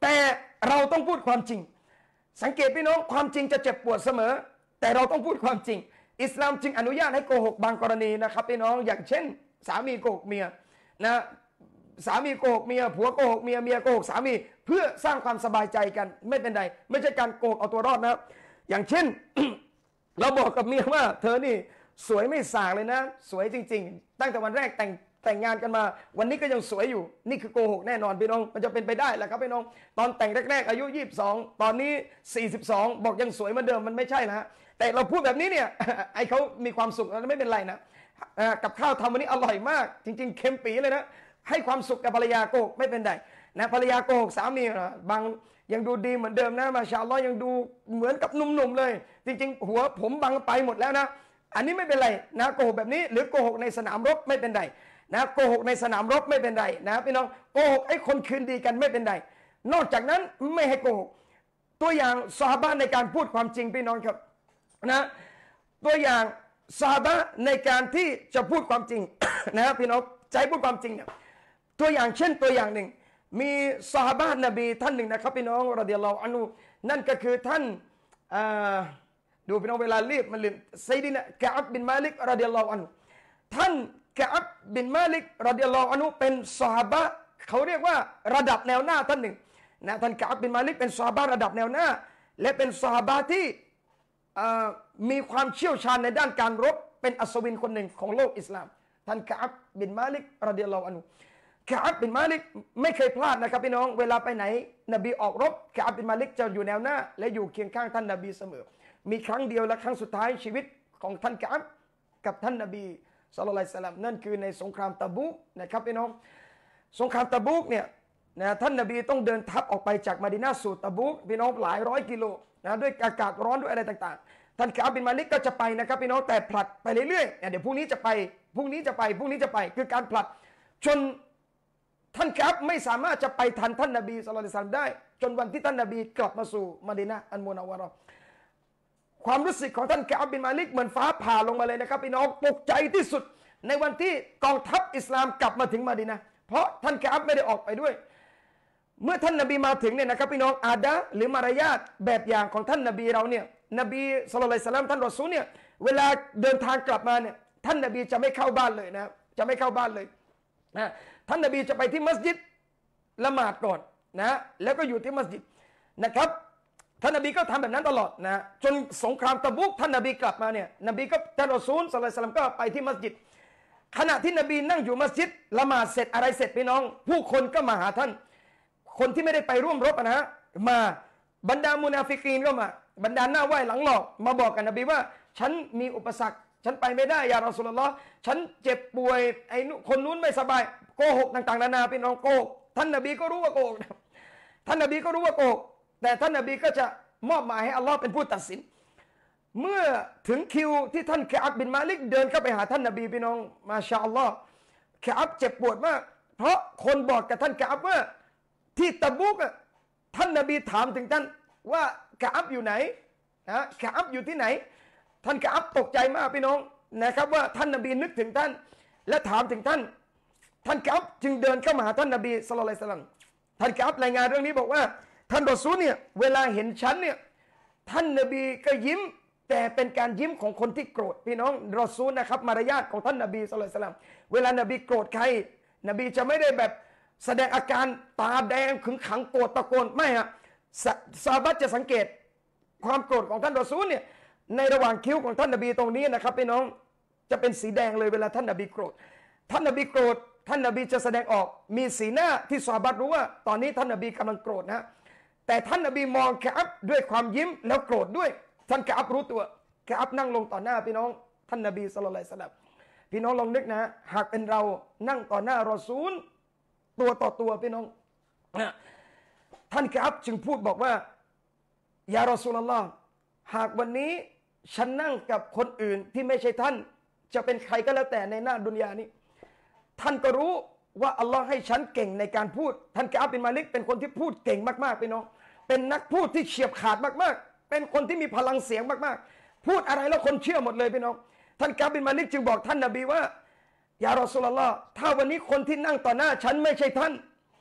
S1: แต่เราต้องพูดความจริงสังเกตพี่น้องความจริงจะเจ็บปวดเสมอแต่เราต้องพูดความจริงอิสลามจึงอนุญาตให้โกหกบางกรณีนะครับพี่น้องอย่างเช่นสามีโกหกเมียนะสามีโกหกเมียผัวโกหกเมียเมียโกหกสามีเพื่อสร้างความสบายใจกันไม่เป็นไรไม่ใช่การโกหกเอาตัวรอดนะอย่างเช่น เราบอกกับเมียว่าเธอนี่สวยไม่ส่างเลยนะสวยจริงๆตั้งแต่วันแรกแต่งแต่งงานกันมาวันนี้ก็ยังสวยอยู่นี่คือโกหกแน่นอนพี่น้องมันจะเป็นไปได้แหละครับพี่น้องตอนแต่งแรกๆอายุยี่สิบสองตอนนี้สี่สิบสองบอกยังสวยเหมือนเดิมมันไม่ใช่นะฮะแต่เราพูดแบบนี้เนี่ย ไอ้เขามีความสุขแล้วไม่เป็นไรนะกับข้าวทำวันนี้อร่อยมากจริงๆเค็มปีเลยนะให้ความสุขกับภรรยาโกหกไม่เป็นไรนะภรรยาโกหกสามีบางยังดูดีเหมือนเดิมนะมาชาอัลลอฮ์ยังดูเหมือนกับหนุ่มๆเลยจริงๆหัวผมบังไปหมดแล้วนะอันนี้ไม่เป็นไรนะโกหกแบบนี้หรือโกหกในสนามรบไม่เป็นไรนะโกหกในสนามรบไม่เป็นไรนะพี่น้องโกหกไอ้คนคืนดีกันไม่เป็นไรนอกจากนั้นไม่ให้โกหกตัวอย่างซอฮาบะห์ในการพูดความจริงพี่น้องครับนะตัวอย่างซอฮาบะห์ในการที่จะพูดความจริง นะพี่น้องใจพูดความจริงเนี่ยตัวอย่างเช่นตัวอย่างหนึ่งมีซอฮาบะห์นบีท่านหนึ่งนะครับพี่น้องรอฎิยัลลอฮุอันฮุนั่นก็คือท่านดูพี่น้องเวลาเรียกมันลืมไซดีนะกะอับบินมาลิกรอฎิยัลลอฮุอันฮุท่านกะอับบินมาลิกรอฎิยัลลอฮุอันฮุเป็นซอฮาบะห์เขาเรียกว่าระดับแนวหน้าท่านหนึ่งนะท่านกะอับบินมาลิกเป็นซอฮาบะห์ระดับแนวหน้าและเป็นซอฮาบะห์ที่มีความเชี่ยวชาญในด้านการรบเป็นอัศวินคนหนึ่งของโลกอิสลามท่านกะอับบินมาลิกรอฎิยัลลอฮุอันฮุกะอับบินมาลิกไม่เคยพลาดนะครับพี่น้องเวลาไปไหนนบีออกรบกะอับบินมาลิกจะอยู่แนวหน้าและอยู่เคียงข้างท่านนบีเสมอมีครั้งเดียวและครั้งสุดท้ายชีวิตของท่านกะอับกับท่านนบีศ็อลลัลลอฮุอะลัยฮิวะซัลลัมนั่นคือในสงครามตะบูกนะครับพี่น้องสงครามตะบูกเนี่ยนะท่านนบีต้องเดินทัพออกไปจากมะดีนะห์สู่ตะบูกพี่น้องหลายร้อยกิโลนะด้วยอากาศร้อนด้วยอะไรต่างๆท่านกะอับบินมาลิกก็จะไปนะครับพี่น้องแต่ผลัดไปเรื่อยๆเดี๋ยวพรุ่งนี้จะไปพรุ่งนี้จะไปพรุ่งนี้จะไปคือการผลัดจนท่านกะอับไม่สามารถจะไปทันท่านนบีศ็อลลัลลอฮุอะลัยฮิวะซัลลัมได้จนวันที่ท่านนบีกลับมาสู่มะดีนะห์อันมุนัววะเราะห์ความรู้สึกของท่านกะอับบินมาลิกเหมือนฟ้าผ่าลงมาเลยนะครับพี่น้องตกใจที่สุดในวันที่กองทัพอิสลามกลับมาถึงมะดีนะห์เพราะท่านกะอับไม่ได้ออกไปด้วยเมื่อท่านนบีมาถึงเนี่ยนะครับพี่น้องอาดะหรือมารยาทแบบอย่างของท่านนบีเราเนี่ยนบีศ็อลลัลลอฮุอะลัยฮิวะซัลลัมท่านรอซูลเนี่ยเวลาเดินทางกลับมาเนี่ยท่านนบีจะไม่เข้าบ้านเลยนะจะไม่เข้าบ้านเลยนะท่านนบีจะไปที่มัสยิดละหมาดก่อนนะแล้วก็อยู่ที่มัสยิดนะครับท่านนบีก็ทำแบบนั้นตลอดนะจนสงครามตะบุกท่านนบีกลับมาเนี่ยนบีก็ท่านรอซูลศ็อลลัลลอฮุอะลัยฮิวะซัลลัมก็ไปที่มัสยิดขณะที่นบีนั่งอยู่มัสยิดละหมาดเสร็จอะไรเสร็จพี่น้องผู้คนก็มาหาท่านคนที่ไม่ได้ไปร่วมรบนะมาบรรดามุนาฟิกีนก็มาบรรดาหน้าไหว้หลังหลอกมาบอกกับนบีว่าฉันมีอุปสรรคฉันไปไม่ได้ยารอซูลุลลอฮ์ฉันเจ็บป่วยไอ้คนนู้นไม่สบายโกหกต่างๆนานาพี่น้องโกหกท่านนบีก็รู้ว่าโกหกท่านนบีก็รู้ว่าโกหกแต่ท่านนบีก็จะมอบหมายให้อัลลอฮ์เป็นผู้ตัดสินเมื่อถึงคิวที่ท่านกะอับบินมาลิกเดินเข้าไปหาท่านนบีพี่น้องมาชาอัลลอฮ์กะอับเจ็บปวดมากเพราะคนบอกกับท่านกะอับว่าที่ตะบุกท่านนบีถามถึงท่านว่ากะอับอยู่ไหนนะกะอับอยู่ที่ไหนท่านกะอับตกใจมากพี่น้องนะครับว่าท่านนบีนึกถึงท่านและถามถึงท่านท่านกะอับจึงเดินเข้ามาหาท่านนบีศ็อลลัลลอฮุอะลัยฮิวะซัลลัมท่านกะอับรายงานเรื่องนี้บอกว่าท่านรอซูลเนี่ยเวลาเห็นฉันเนี่ยท่านนบีก็ยิ้มแต่เป็นการยิ้มของคนที่โกรธพี่น้องรอซูลนะครับมารยาทของท่านนบีศ็อลลัลลอฮุอะลัยฮิวะซัลลัมเวลานบีโกรธใครนบีจะไม่ได้แบบแสดงอาการตาแดงขึงขังโกรธตะโกนไม่ฮะซอฮาบะห์จะสังเกตความโกรธของท่านรอซูลเนี่ยในระหว่างคิ้วของท่านนบีตรงนี้นะครับพี่น้องจะเป็นสีแดงเลยเวลาท่านนบีโกรธท่านนบีโกรธท่านนบีจะแสดงออกมีสีหน้าที่ซอฮาบะห์รู้ว่าตอนนี้ท่านนบีกำลังโกรธนะแต่ท่านนบีมองกะอับด้วยความยิ้มแล้วโกรธด้วยท่านกะอับรู้ตัวกะอับนั่งลงต่อหน้าพี่น้องท่านนบีศ็อลลัลลอฮุอะลัยฮิวะซัลลัมพี่น้องลองนึกนะหากเป็นเรานั่งต่อหน้ารอซูลตัวต่อตัวพี่น้องท่านกะอับจึงพูดบอกว่ายารอซูลุลลอฮ์หากวันนี้ฉันนั่งกับคนอื่นที่ไม่ใช่ท่านจะเป็นใครก็แล้วแต่ในหน้าดุนยานี้ท่านก็รู้ว่าอัลลอฮ์ให้ฉันเก่งในการพูดท่านกะอับบินมาลิกเป็นคนที่พูดเก่งมากๆพี่น้องเป็นนักพูดที่เฉียบขาดมากๆเป็นคนที่มีพลังเสียงมากๆพูดอะไรแล้วคนเชื่อหมดเลยพี่น้องท่านกะอับบินมาลิกจึงบอกท่านนบีว่ายารอซูลุลลอฮ์ถ้าวันนี้คนที่นั่งต่อหน้าฉันไม่ใช่ท่าน ฉันจะเป็นใครก็แล้วแต่ในหน้าดุนยานี้ท่านก็รู้ว่าอัลลอฮ์ให้ฉันเก่งในการพูดท่านกะอับบินมาลิกเป็นคนที่พูดเก่งมากๆพี่น้องเป็นนักพูดที่เฉียบขาดมากๆเป็นคนที่มีพลังเสียงมากๆพูดอะไรแล้วคนเชื่อหมดเลยพี่น้องท่านกะอับบินมาลิกจึงบอกท่านนบีว่าอย่ารอซูลุลลอฮ์ถ้าวันนี้คนที่นั่งต่อหน้าฉันไม่ใช่ท่าน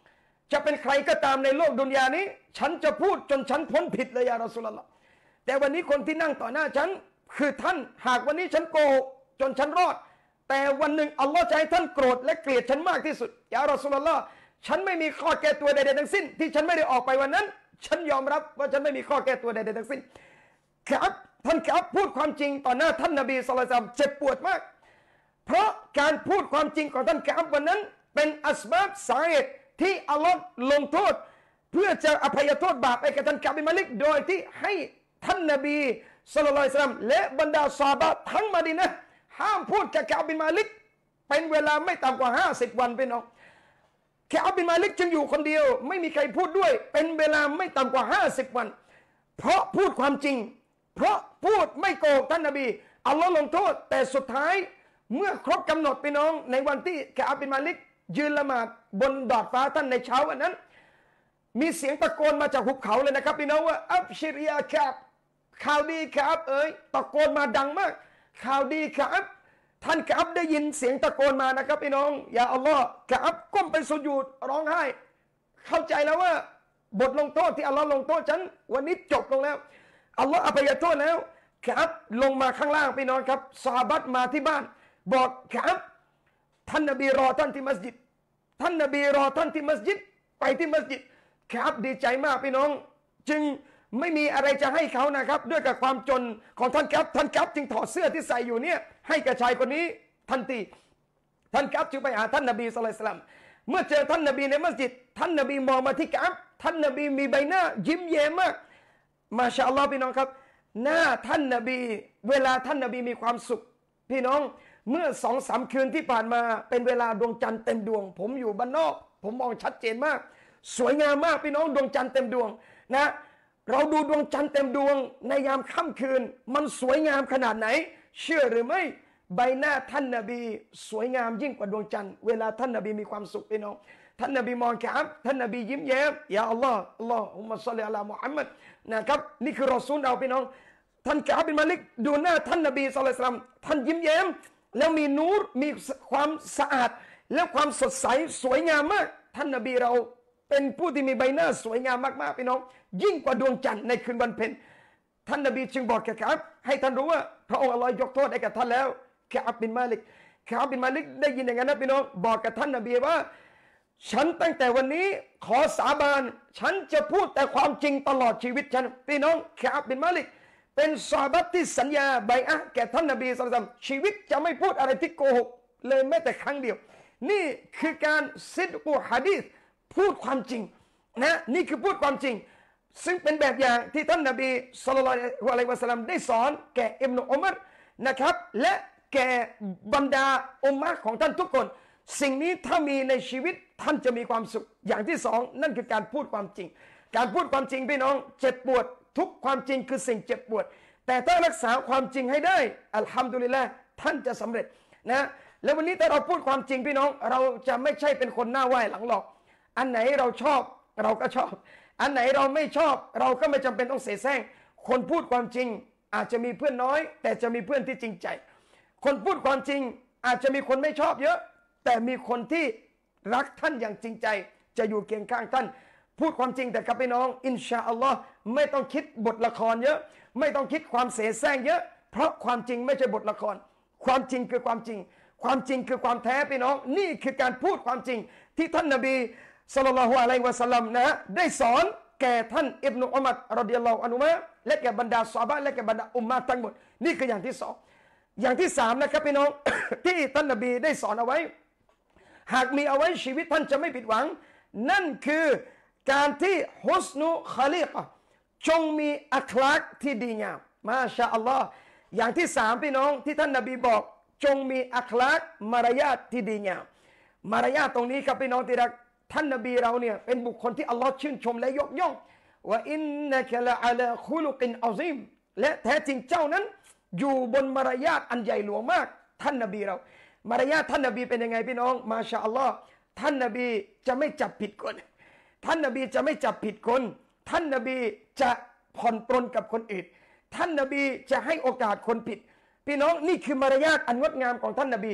S1: จะเป็นใครก็ตามในโลกดุนยานี้ฉันจะพูดจนฉันพ้นผิดเลยยารอซูลุลลอฮ์แต่วันนี้คนที่นั่งต่อหน้าฉันคือท่านหากวันนี้ฉันโกหกจนฉันรอดแต่วันหนึ่งอัลลอฮ์จะให้ท่านโกรธและเกลียดฉันมากที่สุดยารอซูลุลลอฮ์ฉันไม่มีข้อแก้ตัวใดๆทั้งสิ้นที่ฉันไม่ได้ออกไปวันนั้นฉันยอมรับว่าฉันไม่มีข้อแก้ตัวใดๆทั้งสิ้นครับท่านครับพูดความจริงต่อหน้าท่านนบีศ็อลลัลลอฮุอะลัยฮิวะซัลลัมเจ็บปวดมากเพราะการพูดความจริงของท่านครับวันนั้นเป็นอัสบับสาเหตุที่อัลลอฮ์ลงโทษเพื่อจะอภัยโทษบาปให้กับท่านกะบบินมาลิกโดยที่ให้ท่านนบีศ็อลลัลลอฮุอะลัยฮิวะซัลลัมและบรรดาซอฮาบะห์ทั้งมะดีนะห์ห้ามพูดกับกะบบินมาลิกเป็นเวลาไม่ต่ำกว่าห้าสิบวันพี่น้องกะบบินมาลิกจึงอยู่คนเดียวไม่มีใครพูดด้วยเป็นเวลาไม่ต่ำกว่าห้าสิบวันเพราะพูดความจริงเพราะพูดไม่โกหกท่านนบีอัลลอฮ์ลงโทษแต่สุดท้ายเมื่อครบกำหนดพี่น้องในวันที่กะบบินมาลิกยืนละหมาดบนดาดฟ้าท่านในเช้าวันนั้นมีเสียงตะโกนมาจากหุบเขาเลยนะครับพี่น้องว่าอับชิริยาครับข่าวดีครับเอ๋ยตะโกนมาดังมากข่าวดีครับท่านกับได้ยินเสียงตะโกนมานะครับพี่น้องอย่าอัลลอฮ์กับก้มไปสุญูดร้องไห้เข้าใจแล้วว่าบทลงโทษที่อัลลอฮ์ลงโทษฉันวันนี้จบลงแล้วอัลลอฮ์อภัยโทษแล้วกับลงมาข้างล่างพี่น้องครับซอฮาบะห์มาที่บ้านบอกกับท่านนบีรอท่านที่มัสยิดท่านนบีรอท่านที่มัสยิดไปที่มัสยิดครับดีใจมากพี่น้องจึงไม่มีอะไรจะให้เขานะครับด้วยกับความจนของท่านครับท่านครับจึงถอดเสื้อที่ใส่อยู่เนี่ยให้กับชายคนนี้ทันทีท่านครับจึงไปหาท่านนบีศ็อลลัลลอฮุอะลัยฮิวะซัลลัมเมื่อเจอท่านนบีในมัสยิดท่านนบีมองมาที่กับท่านนบีมีใบหน้ายิ้มแย้มมากมาชาอัลลอฮ์พี่น้องครับหน้าท่านนบีเวลาท่านนบีมีความสุขพี่น้องเมื่อสองสามคืนที่ผ่านมาเป็นเวลาดวงจันทร์เต็มดวงผมอยู่บ้านนอกผมมองชัดเจนมากสวยงามมากพี่น้องดวงจันทร์เต็มดวงนะเราดูดวงจันทร์เต็มดวงในยามค่ำคืนมันสวยงามขนาดไหนเชื่อหรือไม่ใบหน้าท่านนบีสวยงามยิ่งกว่าดวงจันทร์เวลาท่านนบีมีความสุขพี่น้องท่านนบีมองครับท่านนบียิ้มแย้มยาอัลลอฮ์อัลลอฮุมะศ็อลลิอะลามุฮัมมัดนะครับนี่คือรอซูลเราพี่น้องท่านกะบบินมาลิกดูหน้าท่านนบีศ็อลลัลลอฮุอะลัยฮิวะซัลลัมท่านยิ้มแย้มแล้วมีนูรมีความสะอาดและความสดใสสวยงามมากท่านนบีเราเป็นผู้ที่มีใบหน้าสวยงามมากๆพี่น้องยิ่งกว่าดวงจันทร์ในคืนวันเพ็ญท่านนบีจึงบอกแก่กะอับให้ท่านรู้ว่าพระองค์อัลลอฮ์ยกโทษให้กับท่านแล้วกะอับบินมาลิกกะอับบินมาลิกได้ยินอย่างนั้นนะพี่น้องบอกกับท่านนบีว่าฉันตั้งแต่วันนี้ขอสาบานฉันจะพูดแต่ความจริงตลอดชีวิตฉันพี่น้องกะอับบินมาลิกเป็นซอฮาบะห์ที่สัญญาไบอะห์แก่ท่านนบีศ็อลลัลลอฮุอะลัยฮิวะซัลลัมชีวิตจะไม่พูดอะไรที่โกหกเลยแม้แต่ครั้งเดียวนี่คือการซิดกุฮะดีษพูดความจริงนะนี่คือพูดความจริงซึ่งเป็นแบบอย่างที่ท่านนบีศ็อลลัลลอฮุอะลัยฮิวะซัลลัมได้สอนแก่อิบนุอุมัรนะครับและแก่บรรดาอุมมะห์ของท่านทุกคนสิ่งนี้ถ้ามีในชีวิตท่านจะมีความสุขอย่างที่สองนั่นคือการพูดความจริงการพูดความจริงพี่น้องเจ็บปวดทุกความจริงคือสิ่งเจ็บปวดแต่ถ้ารักษาความจริงให้ได้อัลฮัมดุลิลละห์ท่านจะสำเร็จนะแล้ววันนี้ถ้าเราพูดความจริงพี่น้องเราจะไม่ใช่เป็นคนหน้าไหว้หลังหลอกอันไหนเราชอบเราก็ชอบอันไหนเราไม่ชอบเราก็ไม่จำเป็นต้องเสแสร้งคนพูดความจริงอาจจะมีเพื่อนน้อยแต่จะมีเพื่อนที่จริงใจคนพูดความจริงอาจจะมีคนไม่ชอบเยอะแต่มีคนที่รักท่านอย่างจริงใจจะอยู่เคียงข้างท่านพูดความจริงแต่กับพี่น้องอินชาอัลลอฮ์ไม่ต้องคิดบทละครเยอะไม่ต้องคิดความเสแสร้งเยอะเพราะความจริงไม่ใช่บทละครความจริงคือความจริงความจริงคือความแท้พี่น้องนี่คือการพูดความจริงที่ท่านนบีศ็อลลัลลอฮุอะลัยฮิวะซัลลัมนะได้สอนแก่ท่านอิบนุอุมัรรอฎิยัลลอฮุอันฮุมะและแก่บรรดาซอฮาบะห์และแก่บรรดาอุมมะห์ทั้งหมดนี่คืออย่างที่สองอย่างที่สามนะครับพี่น้อง ที่ท่านนบีได้สอนเอาไว้หากมีเอาไว้ชีวิตท่านจะไม่ผิดหวังนั่นคือการที่ฮุสนุคอลิกะจงมีอัคลากที่ดีงามมาชาอัลลอฮ์อย่างที่สามพี่น้องที่ท่านนบีบอกจงมีอัคลากมารยาทที่ดีงามมารยาทตรงนี้ครับพี่น้องที่รักท่านนบีเราเนี่ยเป็นบุคคลที่อัลลอฮ์ชื่นชมและยกย่องว่าอินนะกะละอะลาคุลุกินอะซีมและแท้จริงเจ้านั้นอยู่บนมารยาทอันใหญ่หลวงมากท่านนบีเรามารยาทท่านนบีเป็นยังไงพี่น้องมาชาอัลลอฮ์ท่านนบีจะไม่จับผิดคนท่านนบีจะไม่จับผิดคนท่านนบีจะผ่อนปรนกับคนอื่นท่านนบีจะให้โอกาสคนผิดพี่น้องนี่คือมารยาทอันงดงามของท่านนบี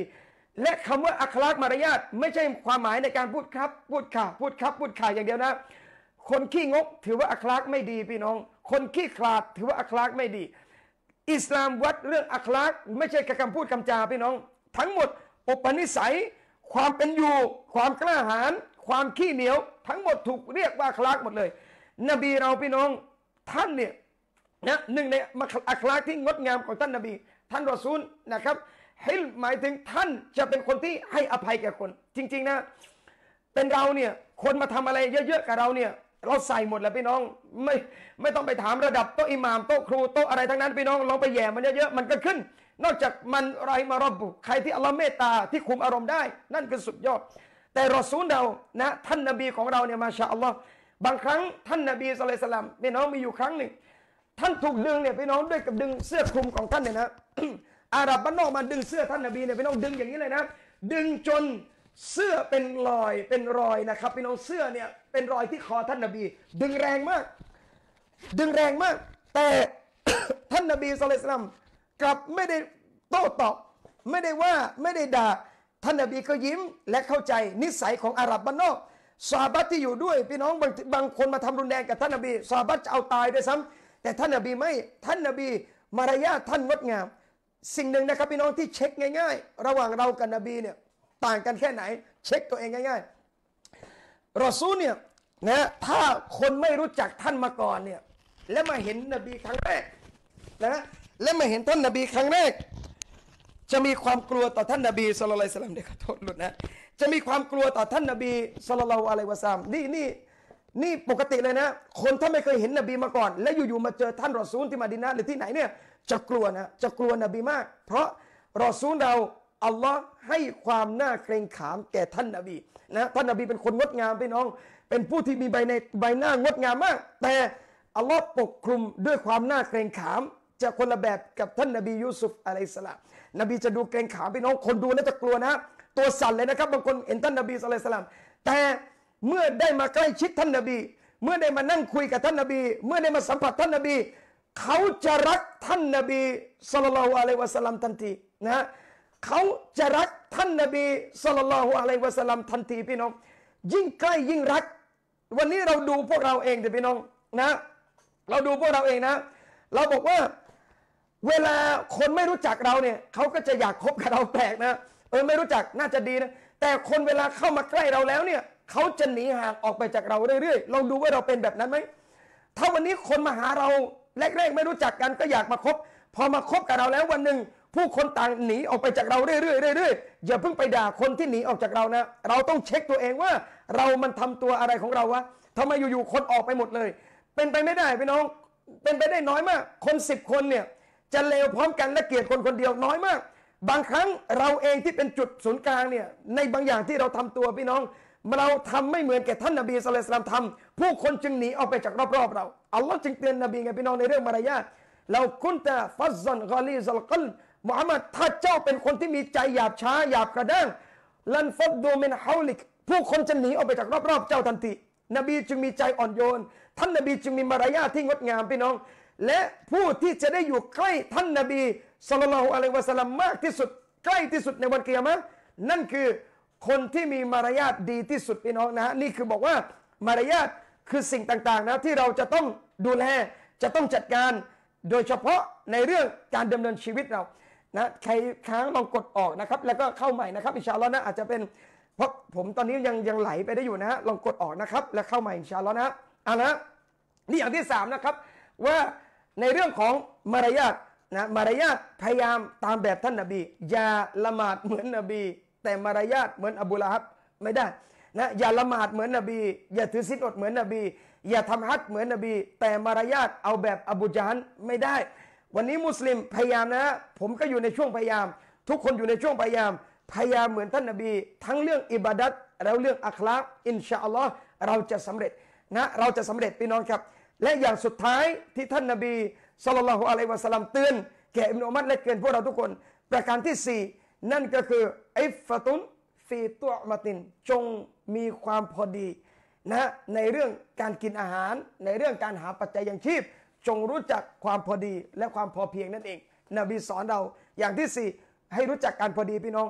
S1: และคำว่าอัคลากมารยาทไม่ใช่ความหมายในการพูดครับพูดค่ะพูดครับพูดค่ะอย่างเดียวนะคนขี้งกถือว่าอัคลากไม่ดีพี่น้องคนขี้ขลาดถือว่าอัคลากไม่ดีอิสลามวัดเรื่องอัคลากไม่ใช่แค่คำพูดคำจาพี่น้องทั้งหมดอุปนิสัยความเป็นอยู่ความกล้าหาญความขี้เหนียวทั้งหมดถูกเรียกว่าอัคลากหมดเลยนบีเราพี่น้องท่านเนี่ยนะหนึ่งในอัคลากที่งดงามของท่านนบีท่านรอซูลนะครับฮิลหมายถึงท่านจะเป็นคนที่ให้อภัยแก่คน จริงๆนะเป็นเราเนี่ยคนมาทำอะไรเยอะๆกับเราเนี่ยเราใส่หมดแล้วพี่น้องไม่ไม่ต้องไปถามระดับโต๊ะอิหม่ามโต๊ะครูโต๊ะอะไรทั้งนั้นพี่น้องลองไปแย่มันเยอะๆมันก็ขึ้นนอกจากมันไรมารบบุใครที่อัลลอฮ์เมตตาที่คุมอารมณ์ได้นั่นคือสุดยอดแต่รอซูลเรานะท่านนบีของเราเนี่ยมาชาอัลลอฮ์บางครั้งท่านนบีศ็อลลัลลอฮุอะลัยฮิวะซัลลัมพี่น้องมีอยู่ครั้งหนึ่งท่านถูกดึงเนี่ยพี่น้องด้วยกับดึงเสื้อคลุมของท่านเนี่ยนะ อาหรับบ้านนอกมาดึงเสื้อท่านนบีเนี่ยพี่น้องดึงอย่างนี้เลยนะดึงจนเสื้อเป็นรอยเป็นรอยนะครับพี่น้องเสื้อเนี่ยเป็นรอยที่คอท่านนบีดึงแรงมากดึงแรงมากแต่ ท่านนบีศ็อลลัลลอฮุอะลัยฮิวะซัลลัมกลับไม่ได้โต้ตอบไม่ได้ว่าไม่ได้ด่าท่านนบีก็ยิ้มและเข้าใจนิสัยของอาหรับบ้านนอกซอฮาบะห์ที่อยู่ด้วยพี่น้องบางบางคนมาทำรุนแรงกับท่านนบีซอฮาบะห์จะเอาตายด้วยซ้ำแต่ท่านนบีไม่ท่านนบีมารยาทท่านงดงามสิ่งหนึ่งนะครับพี่น้องที่เช็คง่ายๆระหว่างเรากับนบีเนี่ยต่างกันแค่ไหนเช็คตัวเองง่ายๆรอซูลเนี่ยนะถ้าคนไม่รู้จักท่านมาก่อนเนี่ยและมาเห็นนบีครั้งแรกนะและมาเห็นท่านนบีครั้งแรกจะมีความกลัวต่อท่านนบีศ็อลลัลลอฮุอะลัยฮิวะซัลลัมเดี๋ยวขอโทษหลุดนะจะมีความกลัวต่อท่านนบีศ็อลลัลลอฮุอะลัยฮิวะซัลลัมนี่นี่นี่ปกติเลยนะคนถ้าไม่เคยเห็นนบีมาก่อนและอยู่ๆมาเจอท่านรอซูลที่มะดีนะห์หรือที่ไหนเนี่ยจะกลัวนะจะกลัวนบีมากเพราะรอซูลเราอัลลอฮ์ให้ความน่าเกรงขามแก่ท่านนบีนะท่านนบีเป็นคนงดงามพี่น้องเป็นผู้ที่มีใบในใบหน้างดงามมากแต่อัลลอฮ์ปกคลุมด้วยความน่าเกรงขามจะคนละแบบกับท่านนบียูซุฟอะลัยฮิสสลามนบีจะดูเกรงขามพี่น้องคนดูแล้วจะกลัวนะตัวสั่นเลยนะครับบางคนเห็นท่านนบีศ็อลลัลลอฮุอะลัยฮิวะซัลลัมแต่เมื่อได้มาใกล้ชิดท่านนบีเมื่อได้มานั่งคุยกับท่านนบีเมื่อได้มาสัมผัสท่านนบีเขาจะรักท่านนบีศ็อลลัลลอฮุอะลัยฮิวะซัลลัมทันทีนะเขาจะรักท่านนบีศ็อลลัลลอฮุอะลัยฮิวะซัลลัมทันทีพี่น้องยิ่งใกล้ยิ่งรักวันนี้เราดูพวกเราเองเถอะพี่น้องนะเราดูพวกเราเองนะเราบอกว่าเวลาคนไม่รู้จักเราเนี่ยเขาก็จะอยากคบกับเราแปลกนะเออไม่รู้จักน่าจะดีนะแต่คนเวลาเข้ามาใกล้เราแล้วเนี่ยเขาจะหนีห่างออกไปจากเราเรื่อยๆลองดูว่าเราเป็นแบบนั้นไหมถ้าวันนี้คนมาหาเราแรกๆไม่รู้จักกันก็อยากมาคบพอมาคบกับเราแล้ววันหนึ่งผู้คนต่างหนีออกไปจากเราเรื่อยๆเรื่อยๆอย่าเพิ่งไปด่าคนที่หนีออกจากเรานะเราต้องเช็คตัวเองว่าเรามันทำตัวอะไรของเราวะทำไมอยู่ๆคนออกไปหมดเลยเป็นไปไม่ได้พี่น้องเป็นไปได้น้อยมากคนสิบคนเนี่ยจะเลวพร้อมกันและเกลียดคนคนเดียวน้อยมากบางครั้งเราเองที่เป็นจุดศูนย์กลางเนี่ยในบางอย่างที่เราทำตัวพี่น้องเราทำไม่เหมือนแก่ท่านนบีศ็อลลัลลอฮุอะลัยฮิวะซัลลัมทำผู้คนจึงหนีออกไปจากรอบๆเราอัลลอฮ์จึงเตือนนบีไงพี่น้องในเรื่องมารยาทเราคุนตะฟัซซันกอลีซัลกัลมุฮัมมัดถ้าเจ้าเป็นคนที่มีใจหยาบช้าหยาบกระด้างลันฟัดดูมินฮาวลิกผู้คนจะหนีออกไปจากรอบๆเจ้าทันทีนบีจึงมีใจอ่อนโยนท่านนบีจึงมีมารยาทที่งดงามพี่น้องและผู้ที่จะได้อยู่ใกล้ท่านนบีศ็อลลัลลอฮุอะลัยฮิวะซัลลัมมากที่สุดใกล้ที่สุดในวันกิยามะห์นั่นคือคนที่มีมารยาทดีที่สุดพี่น้องนะนี่คือบอกว่ามารยาทคือสิ่งต่างๆนะที่เราจะต้องดูแลจะต้องจัดการโดยเฉพาะในเรื่องการดำเนินชีวิตเรานะใครค้างลองกดออกนะครับแล้วก็เข้าใหม่นะครับอินชาอัลลอฮ์นะอาจจะเป็นเพราะผมตอนนี้ยังยังไหลไปได้อยู่นะฮะลองกดออกนะครับแล้วเข้าใหม่อินชาอัลลอฮ์นะเอานะนี่อย่างที่สามนะครับว่าในเรื่องของมารยาทนะมารยาทพยายามตามแบบท่านนบีอย่าละหมาดเหมือนนบีแต่มารยาทเหมือนอบูละฮับไม่ได้นะอย่าละหมาดเหมือนนบีอย่าถือศีลอดเหมือนนบีอย่าทำฮัจญ์เหมือนนบีแต่มารยาทเอาแบบอบูญะฮัลไม่ได้วันนี้มุสลิมพยายามนะผมก็อยู่ในช่วงพยายามทุกคนอยู่ในช่วงพยายามพยายามเหมือนท่านนบีทั้งเรื่องอิบาดัตแล้วเรื่องอัคลากอินชาอัลลอฮ์เราจะสำเร็จนะเราจะสำเร็จพี่น้องครับและอย่างสุดท้ายที่ท่านนบีศ็อลลัลลอฮุอะลัยฮิวะซัลลัมเตือนแก่อิบนุอุมัรและเตือนพวกเราทุกคนประการที่สี่นั่นก็คืออิฟฟะตุนฟีตุอมะตินจงมีความพอดีนะในเรื่องการกินอาหารในเรื่องการหาปัจจัยยังชีพจงรู้จักความพอดีและความพอเพียงนั่นเองนบีสอนเราอย่างที่สี่ให้รู้จักการพอดีพี่น้อง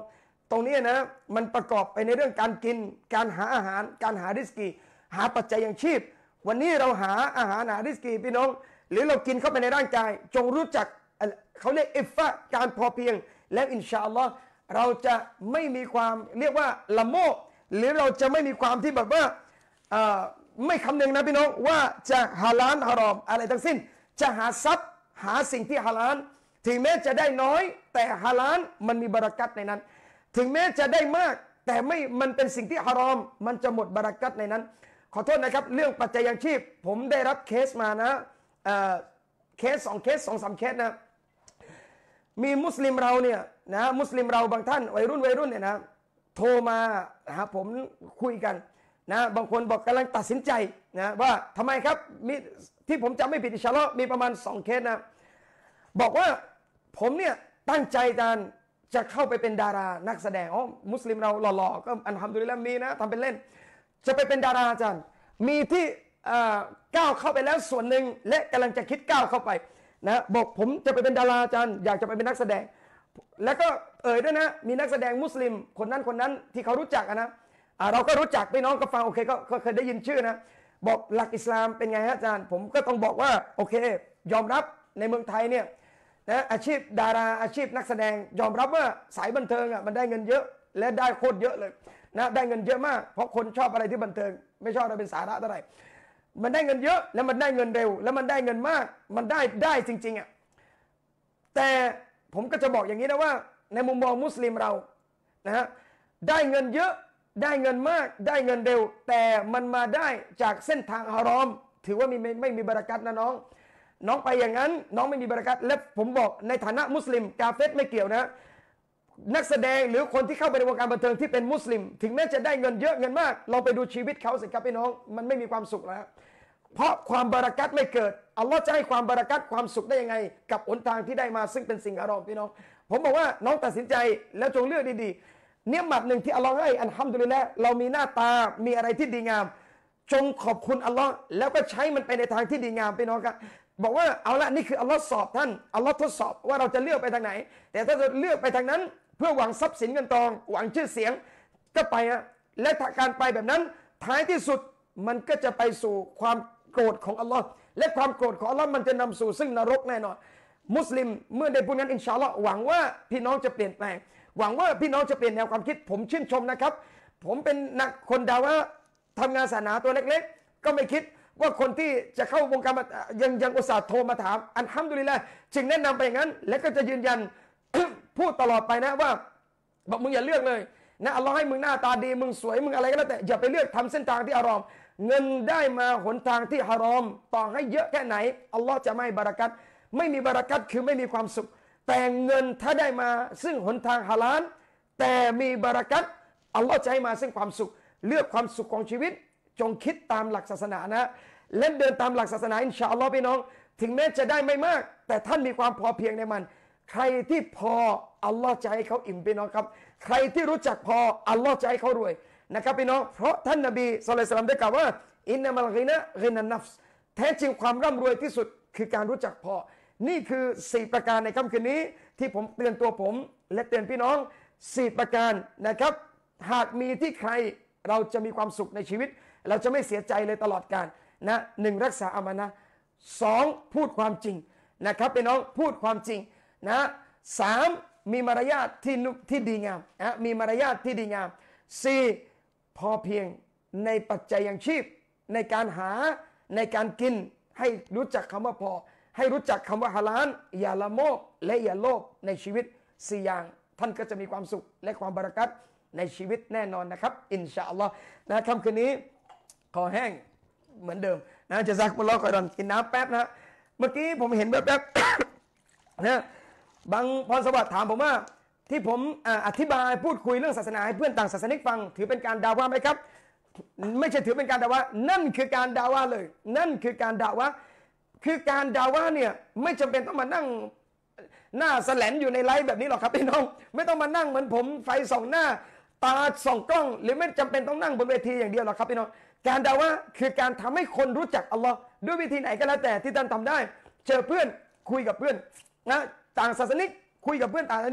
S1: ตรงนี้นะมันประกอบไปในเรื่องการกินการหาอาหารการหาริสกีหาปัจจัยยังชีพวันนี้เราหาอาหารหาริสกีพี่น้องหรือเรากินเข้าไปในร่างกายจงรู้จักเขาเรียกอิฟฟะการพอเพียงแล้วอินชาอัลลอฮ์เราจะไม่มีความเรียกว่าละโมบหรือเราจะไม่มีความที่แบบว่าไม่คำนึงนะพี่น้องว่าจะฮาลาลฮารอมอะไรทั้งสิ้นจะหาทรัพย์หาสิ่งที่ฮาลาลถึงแม้จะได้น้อยแต่ฮาลาลมันมีบารักัตในนั้นถึงแม้จะได้มากแต่ไม่มันเป็นสิ่งที่ฮารอมมันจะหมดบารักัตในนั้นขอโทษนะครับเรื่องปัจจัยยังชีพผมได้รับเคสมานะเอ่อเคสสองเคสสองสามเคสนะมีมุสลิมเราเนี่ยนะมุสลิมเราบางท่านวัยรุ่นวัยรุ่นเนี่ยนะโทรมาหาผมคุยกันนะบางคนบอกกำลังตัดสินใจนะว่าทำไมครับมีที่ผมจำไม่ผิดอินชาอัลลอฮ์มีประมาณสองเคสนะบอกว่าผมเนี่ยตั้งใจการจะเข้าไปเป็นดารานักแสดงอ๋อมุสลิมเราหล่อๆก็อัลฮัมดุลิลละห์มีนะทำเป็นเล่นจะไปเป็นดาราอาจารย์มีที่ก้าวเข้าไปแล้วส่วนหนึ่งและกำลังจะคิดก้าวเข้าไปนะบอกผมจะไปเป็นดาราอาจารย์อยากจะไปเป็นนักแสดงแล้วก็เอ่ยด้วยนะมีนักแสดงมุสลิมคนนั้นคนนั้นที่เขารู้จักนะเราก็รู้จักพี่น้องก็ฟังโอเคก็เคยได้ยินชื่อนะบอกหลักอิสลามเป็นไงฮะอาจารย์ผมก็ต้องบอกว่าโอเคยอมรับในเมืองไทยเนี่ยนะอาชีพดาราอาชีพนักแสดงยอมรับว่าสายบันเทิงอ่ะมันได้เงินเยอะและได้โคตรเยอะเลยนะได้เงินเยอะมากเพราะคนชอบอะไรที่บันเทิงไม่ชอบอะไรเป็นสาระเท่าไหร่มันได้เงินเยอะแล้วมันได้เงินเร็วแล้วมันได้เงินมากมันได้ได้จริงๆอ่ะแต่ผมก็จะบอกอย่างนี้นะว่าในมุมมองมุสลิมเรานะฮะได้เงินเยอะได้เงินมากได้เงินเร็วแต่มันมาได้จากเส้นทางฮารอมถือว่ามีไม่ไม่มีบารักัตนะน้องน้องไปอย่างนั้นน้องไม่มีบารักัตและผมบอกในฐานะมุสลิมกาเฟรไม่เกี่ยวนะนักแสดงหรือคนที่เข้าไปในวงการบันเทิงที่เป็นมุสลิมถึงแม้จะได้เงินเยอะเงินมากเราไปดูชีวิตเขาสิครับพี่น้องมันไม่มีความสุขแล้วเพราะความบารักัตไม่เกิดอัลลอฮ์จะให้ความบารักัตความสุขได้ยังไงกับหนทางที่ได้มาซึ่งเป็นสิ่งฮารอมพี่น้องผมบอกว่าน้องตัดสินใจแล้วจงเลือกดีๆเนี่ยหมัดหนึ่งที่อัลลอฮ์ให้อัลฮัมดุลิลละห์เรามีหน้าตามีอะไรที่ดีงามจงขอบคุณอัลลอฮ์แล้วก็ใช้มันไปในทางที่ดีงามพี่น้องครับบอกว่าเอาละนี่คืออัลลอฮ์สอบท่านอัลลอฮ์ทดสอบว่าเราจะเลือกไปทางไหนแต่ถ้าจะเลือกไปทางนั้นเพื่อหวังทรัพย์สินเงินทองหวังชื่อเสียงก็ไปฮะและการไปแบบนั้นท้ายที่สุดมันก็จะไปสู่ความโกรธของอัลลอฮ์และความโกรธของอัลลอฮ์มันจะนำสู่ซึ่งนรกแน่นอนมุสลิมเมื่อได้พูดนั้นอินชาอัลลอฮ์หวังว่าพี่น้องจะเปลี่ยนแปลงหวังว่าพี่น้องจะเปลี่ยนแนวความคิดผมชื่นชมนะครับผมเป็นนักคนดาวะทำงานศาสนาตัวเล็กๆก็ไม่คิดว่าคนที่จะเข้าวงการยังยังอุตส่าห์โทรมาถามอัลฮัมดุลิลละห์จึงแนะนำไปอย่างนั้น และก็จะยืนยัน พูดตลอดไปนะว่าบอกมึงอย่าเลือกเลยนะอัลลอฮ์ให้มึงหน้าตาดีมึงสวยมึงอะไรก็แล้วแต่อย่าไปเลือกทำเส้นทางที่ฮารอมเงินได้มาหนทางที่ฮารอมต่อให้เยอะแค่ไหนอัลลอฮ์จะไม่บารักัตไม่มีบารักัตคือไม่มีความสุขแต่เงินถ้าได้มาซึ่งหนทางฮาลาลแต่มีบารักัตอัลลอฮ์จะให้มาซึ่งความสุขเลือกความสุขของชีวิตจงคิดตามหลักศาสนานะและเดินตามหลักศาสนาอินชาอัลลอฮ์พี่น้องถึงแม้จะได้ไม่มากแต่ท่านมีความพอเพียงในมันใครที่พออัลลอฮ์จะให้เขาอิ่มพี่น้องครับใครที่รู้จักพออัลลอฮ์จะให้เขารวยนะครับพี่น้องเพราะท่านนบีศ็อลลัลลอฮุอะลัยฮิวะซัลลัมได้กล่าวว่าอินนัมัลกินะกินันนัฟส์แท้จริงความร่ำรวยที่สุดคือการรู้จักพอนี่คือสี่ประการในค่ำคืนนี้ที่ผมเตือนตัวผมและเตือนพี่น้องสี่ประการนะครับหากมีที่ใครเราจะมีความสุขในชีวิตเราจะไม่เสียใจเลยตลอดกาลนะหนึ่งรักษาอามานะห์สองพูดความจริงนะครับพี่น้องพูดความจริงนะสามมีมารยาทที่ที่ดีงามนะมีมารยาทที่ดีงามสี่พอเพียงในปัจจัยยังชีพในการหาในการกินให้รู้จักคำว่าพอให้รู้จักคำว่าฮาลาลอย่าละโมบและอย่าโลภในชีวิตสี่อย่างท่านก็จะมีความสุขและความบารักัตในชีวิตแน่นอนนะครับอินชาอัลลอฮ์นะค่ำคืนนี้คอแห้งเหมือนเดิมนะจะซักมุลลอฮ์คอยรอนกินน้ำแป๊บนะเมื่อกี้ผมเห็นแป๊บๆนะบางพรสวัสดิ์ถามผมว่าที่ผมอธิบายพูดคุยเรื่องศาสนาให้เพื่อนต่างศาสนิกฟังถือเป็นการดาวะไหมครับไม่ใช่ถือเป็นการดาวะนั่นคือการดาวะเลยนั่นคือการดาวะคือการดาวะเนี่ยไม่จำเป็นต้องมานั่งหน้าแสลนอยู่ในไลฟ์แบบนี้หรอกครับพี่น้องไม่ต้องมานั่งเหมือนผมไฟส่องหน้าตาส่องกล้องหรือไม่จำเป็นต้องนั่งบนเวทีอย่างเดียวหรอกครับพี่น้องการดาวะคือการทำให้คนรู้จักอัลลอฮ์ด้วยวิธีไหนก็แล้วแต่ที่ท่านทำได้เจอเพื่อนคุยกับเพื่อนนะต่างศาสนิกคุยกับเพื่อนต่างศาสนิก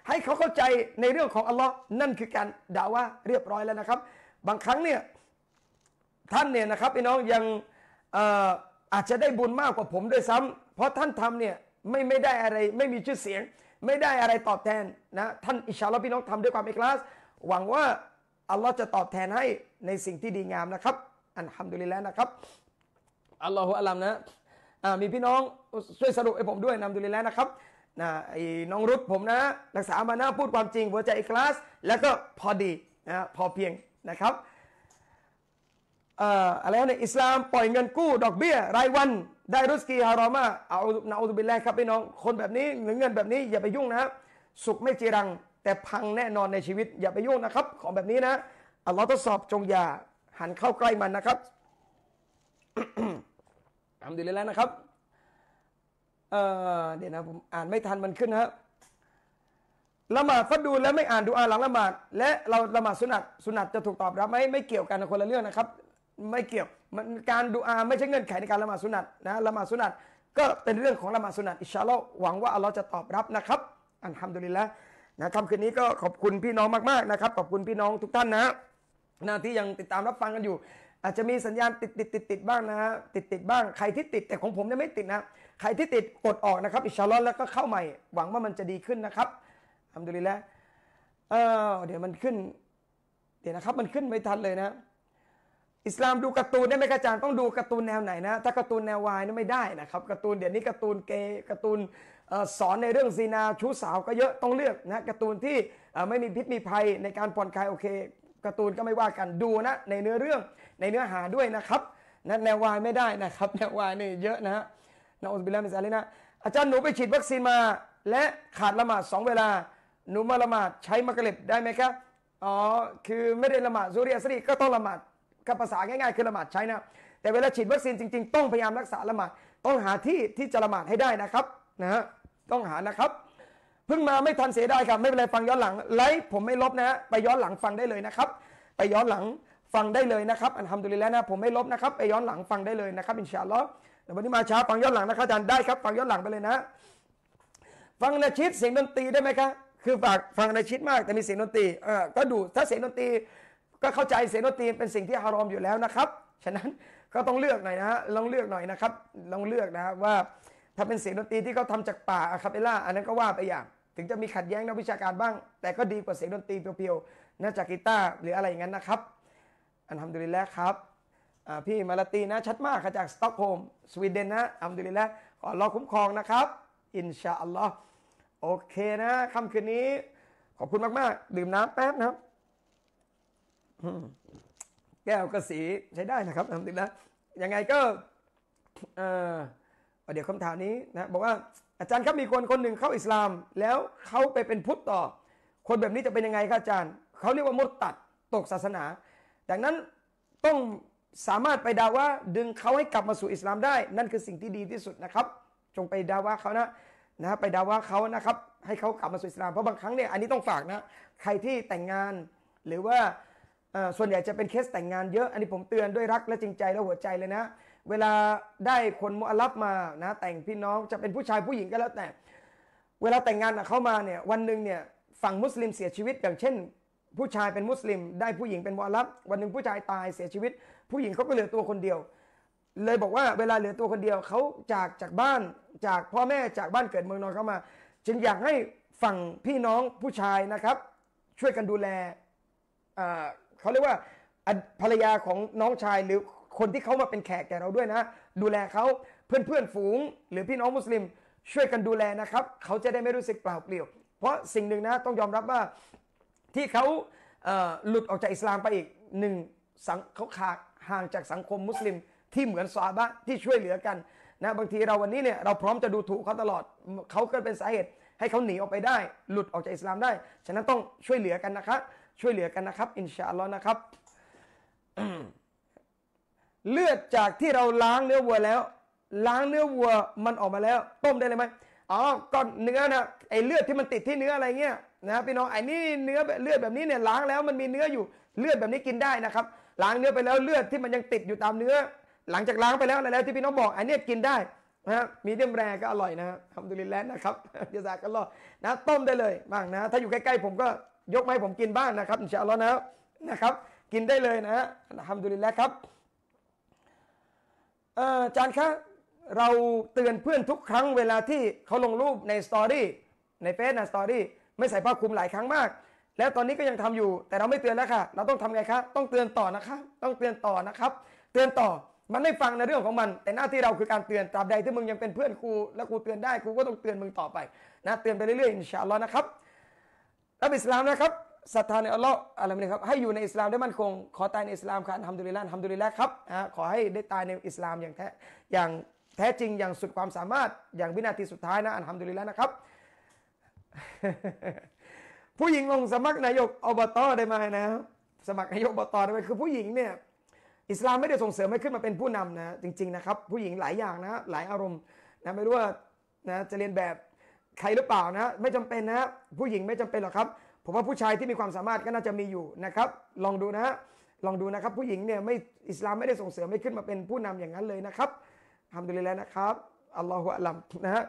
S1: ให้เขาเข้าใจในเรื่องของอัลลอฮ์นั่นคือการด่าว่าเรียบร้อยแล้วนะครับบางครั้งเนี่ยท่านเนี่ยนะครับพี่น้องยังอาจจะได้บุญมากกว่าผมด้วยซ้ำเพราะท่านทำเนี่ยไม่ไม่ได้อะไรไม่มีชื่อเสียงไม่ได้อะไรตอบแทนนะท่านอินชาอัลลอฮ์พี่น้องทำด้วยความอิคลาสหวังว่าอัลลอฮ์จะตอบแทนให้ในสิ่งที่ดีงามนะครับอัลฮัมดุลิลละห์นะครับอัลลอฮฺอัลลัมนะมีพี่น้องช่วยสรุปให้ผมด้วยอัลฮัมดุลิลละห์นะครับนะไอ้น้องรุดผมนะรักษามานะพูดความจริงหัวใจอิคลาสแล้วก็พอดีนะพอเพียงนะครับอะไรนะอิสลามปล่อยเงินกู้ดอกเบี้ยรายวันได้รุสกีฮารอมาเอานาอูซุบิลลาฮ์ครับพี่น้องคนแบบนี้หรือเงินแบบนี้อย่าไปยุ่งนะสุขไม่จีรังแต่พังแน่นอนในชีวิตอย่าไปยุ่งนะครับของแบบนี้นะอัลลอฮ์ทดสอบจงอย่าหันเข้าใกล้มันนะครับอัลฮัมดุลิลละห์นะครับเอ่อเดี๋ยวนะผมอ่านไม่ทันมันขึ้นนะครับละหมาดฟัดดูแล้วไม่อ่านดูอาหลังละหมาดและเราละหมาดสุนัตสุนัตจะถูกตอบรับไหมไม่เกี่ยวกันคนละเรื่องนะครับไม่เกี่ยวมันการดูอาไม่ใช่เงื่อนไขในการละหมาดสุนัตนะละหมาดสุนัตก็เป็นเรื่องของละหมาดสุนัตอินชาอัลลอฮ์หวังว่าอัลลอฮ์จะตอบรับนะครับอัลฮัมดุลิลละห์นะค่ำคืนนี้ก็ขอบคุณพี่น้องมากๆนะครับขอบคุณพี่น้องทุกท่านนะนะที่ยังติดตามรับฟังกันอยู่อาจจะมีสัญญาณติดติดติดติดบ้างนะฮะติดติดบ้างใครที่ติดแต่ของผมเนี่ยไม่ติดนะใครที่ติดกดออกนะครับอินชาอัลลอฮ์แล้วก็เข้าใหม่หวังว่ามันจะดีขึ้นนะครับอัลฮัมดุลิลละห์เออเดี๋ยวมันขึ้นเดี๋ยวนะครับมันขึ้นไม่ทันเลยนะอิสลามดูการ์ตูนได้ไหมอาจารย์ต้องดูการ์ตูนแนวไหนนะถ้าการ์ตูนแนววายนี่ไม่ได้นะครับการ์ตูนเดี๋ยวนี้การ์ตูนเกย์การ์ตูนสอนในเรื่องซีนาชู้สาวก็เยอะต้องเลือกนะการ์ตูนที่ไม่มีพิษมีภัยในการผ่อนคลายโอเคการ์ตูนก็ไม่ว่ากันดูนะในเนื้อเรื่องในเนื้อหาด้วยนะครับนะแนววายไม่ได้นะครับแนววายนี่เยอะนะฮะนะอุบิลลาฮิมินซาลินะอาจารย์หนูไปฉีดวัคซีนมาและขาดละหมาดสองเวลาหนูมาละหมาดใช้มักริบได้ไหมครับอ๋อคือไม่ได้ละหมาดซุริยะซรีก็ต้องละหมาดกับภาษาง่ายๆคือละหมาดใช้นะแต่เวลาฉีดวัคซีนจริงๆต้องพยายามรักษาละหมาดต้องหาที่ที่จะละหมาดให้ได้นะครับนะฮะต้องหานะครับเพิ่งมาไม่ทันเสียดายครับไม่เป็นไรฟังย้อนหลังไลฟ์ผมไม่ลบนะฮะไปย้อนหลังฟังได้เลยนะครับไปย้อนหลังฟังได้เลยนะครับอัลฮัมดุลิลละห์นะผมไม่ลบนะครับไปย้อนหลังฟังได้เลยนะครับอินชาอัลลอฮ์แต่วันนี้มาช้าฟังย้อนหลังนะครับอาจารย์ได้ครับฟังย้อนหลังไปเลยนะฟังนาชิดเสียงดนตรีได้ไหมครับคือฝากฟังนาชิดมากแต่มีเสียงดนตรีเออก็ดูถ้าเสียงดนตรีก็เข้าใจเสียงดนตรีเป็นสิ่งที่ฮารอมอยู่แล้วนะครับฉะนั้นก็ต้องเลือกหน่อยนะฮะลองเลือกหน่อยนะครับลองเลือกนะว่าถ้าเป็นเสียงดนตรีที่เขาทำจากป่าอะคาเปลล่าอันนั้นก็ว่าไปอย่างถึงจะมีขัดแย้งนักวิชาการบ้างแต่ก็ดีกว่าเสียงดนตรีเพียวๆน่าจากกีตาร์หรืออะไรอย่างนั้นนะครับอัลฮัมดุลิลละห์ครับพี่มาลาตีนะชัดมากจากสต็อกโฮล์มสวีเดนนะอัลฮัมดุลิลละห์ขออัลเลาะห์คุ้มครองนะครับอินชาอัลลอฮ์โอเคนะค่ำคืนนี้ขอบคุณมากๆดื่มน้ำแป๊บนะครับแก้วกระสีใช้ได้นะครับอัลฮัมดุลิลละห์ยังไงก็เออเดี๋ยวคำถามนี้นะบอกว่าอาจารย์ครับมีคนคนหนึ่งเข้าอิสลามแล้วเขาไปเป็นพุทธต่อคนแบบนี้จะเป็นยังไงครับอาจารย์เขาเรียกว่ามุตตัดตกศาสนาดังนั้นต้องสามารถไปดาว่าดึงเขาให้กลับมาสู่อิสลามได้นั่นคือสิ่งที่ดีที่สุดนะครับจงไปดาว่าเขานะนะไปดาว่าเขานะครับให้เขากลับมาสู่อิสลามเพราะบางครั้งเนี่ยอันนี้ต้องฝากนะใครที่แต่งงานหรือว่าส่วนใหญ่จะเป็นเคสแต่งงานเยอะอันนี้ผมเตือนด้วยรักและจริงใจและหัวใจเลยนะเวลาได้คนมุอัลลัฟมานะแต่งพี่น้องจะเป็นผู้ชายผู้หญิงก็แล้วแต่เวลาแต่งงานเขามาเนี่ยวันหนึ่งเนี่ยฝั่งมุสลิมเสียชีวิตอย่างเช่นผู้ชายเป็นมุสลิมได้ผู้หญิงเป็นมุอัลลัฟวันหนึ่งผู้ชายตายเสียชีวิตผู้หญิงเขาก็เหลือตัวคนเดียวเลยบอกว่าเวลาเหลือตัวคนเดียวเขาจากจากบ้านจากพ่อแม่จากบ้านเกิดเมืองนอนเข้ามาจึงอยากให้ฝั่งพี่น้องผู้ชายนะครับช่วยกันดูแลเขาเรียกว่าภรรยาของน้องชายหรือคนที่เขามาเป็นแขกแก่เราด้วยนะดูแลเขาเพื่อนเพื่อนฝูงหรือพี่น้องมุสลิมช่วยกันดูแลนะครับเขาจะได้ไม่รู้สึกเปล่าเปลี่ยวเพราะสิ่งหนึ่งนะต้องยอมรับว่าที่เขาหลุดออกจากอิสลามไปอีกหนึ่งเขาขาดห่างจากสังคมมุสลิมที่เหมือนซอฮาบะห์ที่ช่วยเหลือกันนะบางทีเราวันนี้เนี่ยเราพร้อมจะดูถูกเขาตลอดเขาก็เป็นสาเหตุให้เขาหนีออกไปได้หลุดออกจากอิสลามได้ฉะนั้นต้องช่วยเหลือกันนะครับช่วยเหลือกันนะครับอินชาอัลลอฮ์นะครับเลือดจากที่เราล้างเนื้อวัวแล้วล้างเนื้อวัวมันออกมาแล้วต้มได้เลยไหมอ๋อก็เนื้อนะไอ้เลือดที่มันติดที่เนื้ออะไรเงี้ยนะพี่น้องไอ้นี่เนื้อเลือดแบบนี้เนี่ยล้างแล้วมันมีเนื้ออยู่เลือดแบบนี้กินได้นะครับล้างเนื้อไปแล้วเลือดที่มันยังติดอยู่ตามเนื้อหลังจากล้างไปแล้วอะไรแล้วที่พี่น้องบอกไอ้นี่กินได้นะมีเดียมแรก็อร่อยนะทำดูลินแล้วนะครับยาซากันรอนะต้มได้เลยบ้างนะถ้าอยู่ใกล้ๆผมก็ยกมาให้ผมกินบ้างนะครับอินชาอัลลอฮ์นะนะครับกินได้เลยนะทำดูลินแล้วครับอาจารย์คะเราเตือนเพื่อนทุกครั้งเวลาที่เขาลงรูปในสตอรี่ในเฟซนะสตอรี่ไม่ใส่ผ้าคลุมหลายครั้งมากแล้วตอนนี้ก็ยังทำอยู่แต่เราไม่เตือนแล้วค่ะเราต้องทำไงคะต้องเตือนต่อนะคะต้องเตือนต่อนะครับเตือนต่อมันไม่ฟังในเรื่องของมันแต่หน้าที่เราคือการเตือนตราบใดที่มึงยังเป็นเพื่อนกูและกูเตือนได้กูก็ต้องเตือนมึงต่อไปนะเตือนไปเรื่อยๆอินชาอัลลอฮ์นะครับรับอิสลามนะครับศรัทธาในอัลลอฮ์อะไรนี่ครับให้อยู่ในอิสลามได้มั่นคงขอตายในอิสลามค่ะทำดุลิลละทำดุลิลละครับขอให้ได้ตายในอิสลามอย่างแท้อย่างแท้จริงอย่างสุดความสามารถอย่างวินาทีสุดท้ายนะอัลฮัมดุลิลละนะครับ ผู้หญิงลงสมัครนายกอบตได้ไหมนะสมัครนายกอบตได้ไหมคือผู้หญิงเนี่ยอิสลามไม่ได้ส่งเสริมให้ขึ้นมาเป็นผู้นำนะจริงๆนะครับผู้หญิงหลายอย่างนะหลายอารมณ์นะไม่รู้ว่านะจะเรียนแบบใครหรือเปล่านะไม่จำเป็นนะผู้หญิงไม่จำเป็นหรอกครับผมว่าผู้ชายที่มีความสามารถก็น่าจะมีอยู่นะครับลองดูนะลองดูนะครับผู้หญิงเนี่ยไม่อิสลามไม่ได้ส่งเสริมให้ขึ้นมาเป็นผู้นำอย่างนั้นเลยนะครับทำดีเลยนะครับอัลลอฮฺอัลลัมนะฮะ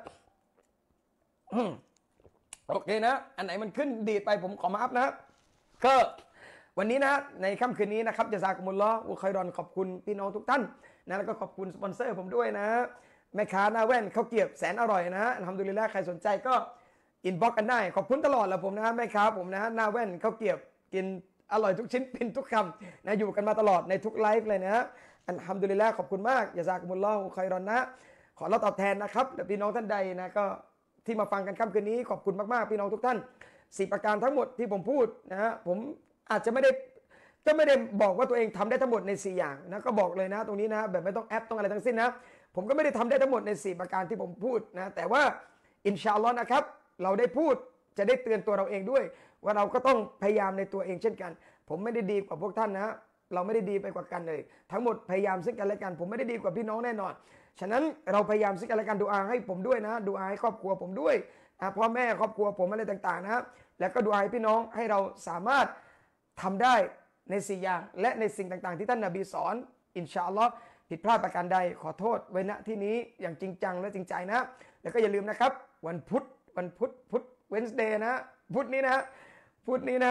S1: โอเคนะอันไหนมันขึ้นดีดไปผมขอมาอัพนะก็วันนี้นะในค่ำคืนนี้นะครับจะซากุมุลลอฮ์อุคัยรอนขอบคุณพี่น้องทุกท่านนะแล้วก็ขอบคุณสปอนเซอร์ผมด้วยนะแม่ค้าหน้าแว่นข้าวเกรียบแสนอร่อยนะทำดูลิลละใครสนใจก็อินบ็อกกันได้ขอบคุณตลอดแหละผมนะแม่ค้าผมนะหน้าแว่นข้าวเกรียบกินอร่อยทุกชิ้นเป็นทุกคำนะอยู่กันมาตลอดในทุกไลฟ์เลยนะอัลฮัมดุลิลละขอบคุณมากจะซากุมุลลอฮ์อุคัยรอนนะขอรับตอบแทนนะครับและพี่น้องท่านใดนะก็ที่มาฟังกันค่ำคืนนี้ขอบคุณมากๆพี่น้องทุกท่านสี่ประการทั้งหมดที่ผมพูดนะฮะผมอาจจะไม่ได้ก็ไม่ได้บอกว่าตัวเองทำได้ทั้งหมดในสี่อย่างนะก็บอกเลยนะตรงนี้นะแบบไม่ต้องแอปต้องอะไรทั้งสิ้นนะผมก็ไม่ได้ทำได้ทั้งหมดในสี่ประการที่ผมพูดนะแต่ว่าอินชาอัลลอฮ์นะครับเราได้พูดจะได้เตือนตัวเราเองด้วยว่าเราก็ต้องพยายามในตัวเองเช่นกันผมไม่ได้ดีกว่าพวกท่านนะเราไม่ได้ดีไปกว่ากันเลยทั้งหมดพยายามซึ่งกันและกันผมไม่ได้ดีกว่าพี่น้องแน่นอนฉะนั้นเราพยายามซึ่งกันและกันดูอาให้ผมด้วยนะดูอาให้ครอบครัวผมด้วยพ่อแม่ครอบครัวผมอะไรต่างๆนะแล้วก็ดูอาให้พี่น้องให้เราสามารถทำได้ในสี่อย่างและในสิ่งต่างๆที่ท่านนบีสอนอินชาอัลลอฮ์ผิดพลาดประการใดขอโทษไว้ณที่นี้อย่างจริงจังและจริงใจนะแล้วก็อย่าลืมนะครับวันพุธวันพุธพุธเวนส์เดย์นะพุธนี้นะพุธนี้นะ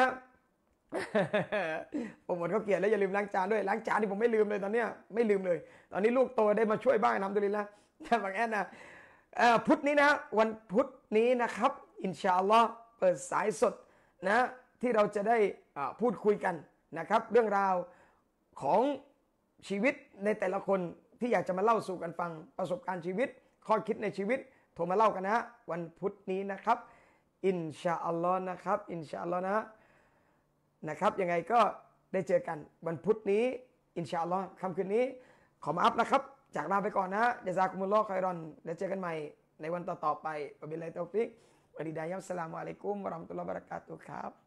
S1: ผมหมดเขาเกลียดแล้วอย่าลืมล้างจานด้วยล้างจานที่ผมไม่ลืมเลยตอนเนี้ยไม่ลืมเลยตอนนี้ลูกโตได้มาช่วยบ้างทำดุลิลละนะบางแอนนะพุธนี้นะวันพุธนี้นะครับอินชาอัลลอฮ์เปิดสายสดนะที่เราจะได้พูดคุยกันนะครับเรื่องราวของชีวิตในแต่ละคนที่อยากจะมาเล่าสู่กันฟังประสบการณ์ชีวิตข้อคิดในชีวิตโทรมาเล่ากันนะวันพุธนี้นะครับอินชาอัลลอฮ์นะครับอินชาอัลลอฮ์นะนะครับยังไงก็ได้เจอกันวันพุธนี้อินชาอัลลอฮ์ค่ำคืนนี้ขอมาอัพนะครับจากลาไปก่อนนะยะซากุมุลลอฮ์ค็อยรอนแล้วเจอกันใหม่ในวันต่อๆไปวะบิลลาฮิตตอฟิกวะฮิดายะฮ์อัสสลามุอะลัยกุมวะเราะห์มะตุลลอฮิวะบะเราะกาตุฮ์ครับ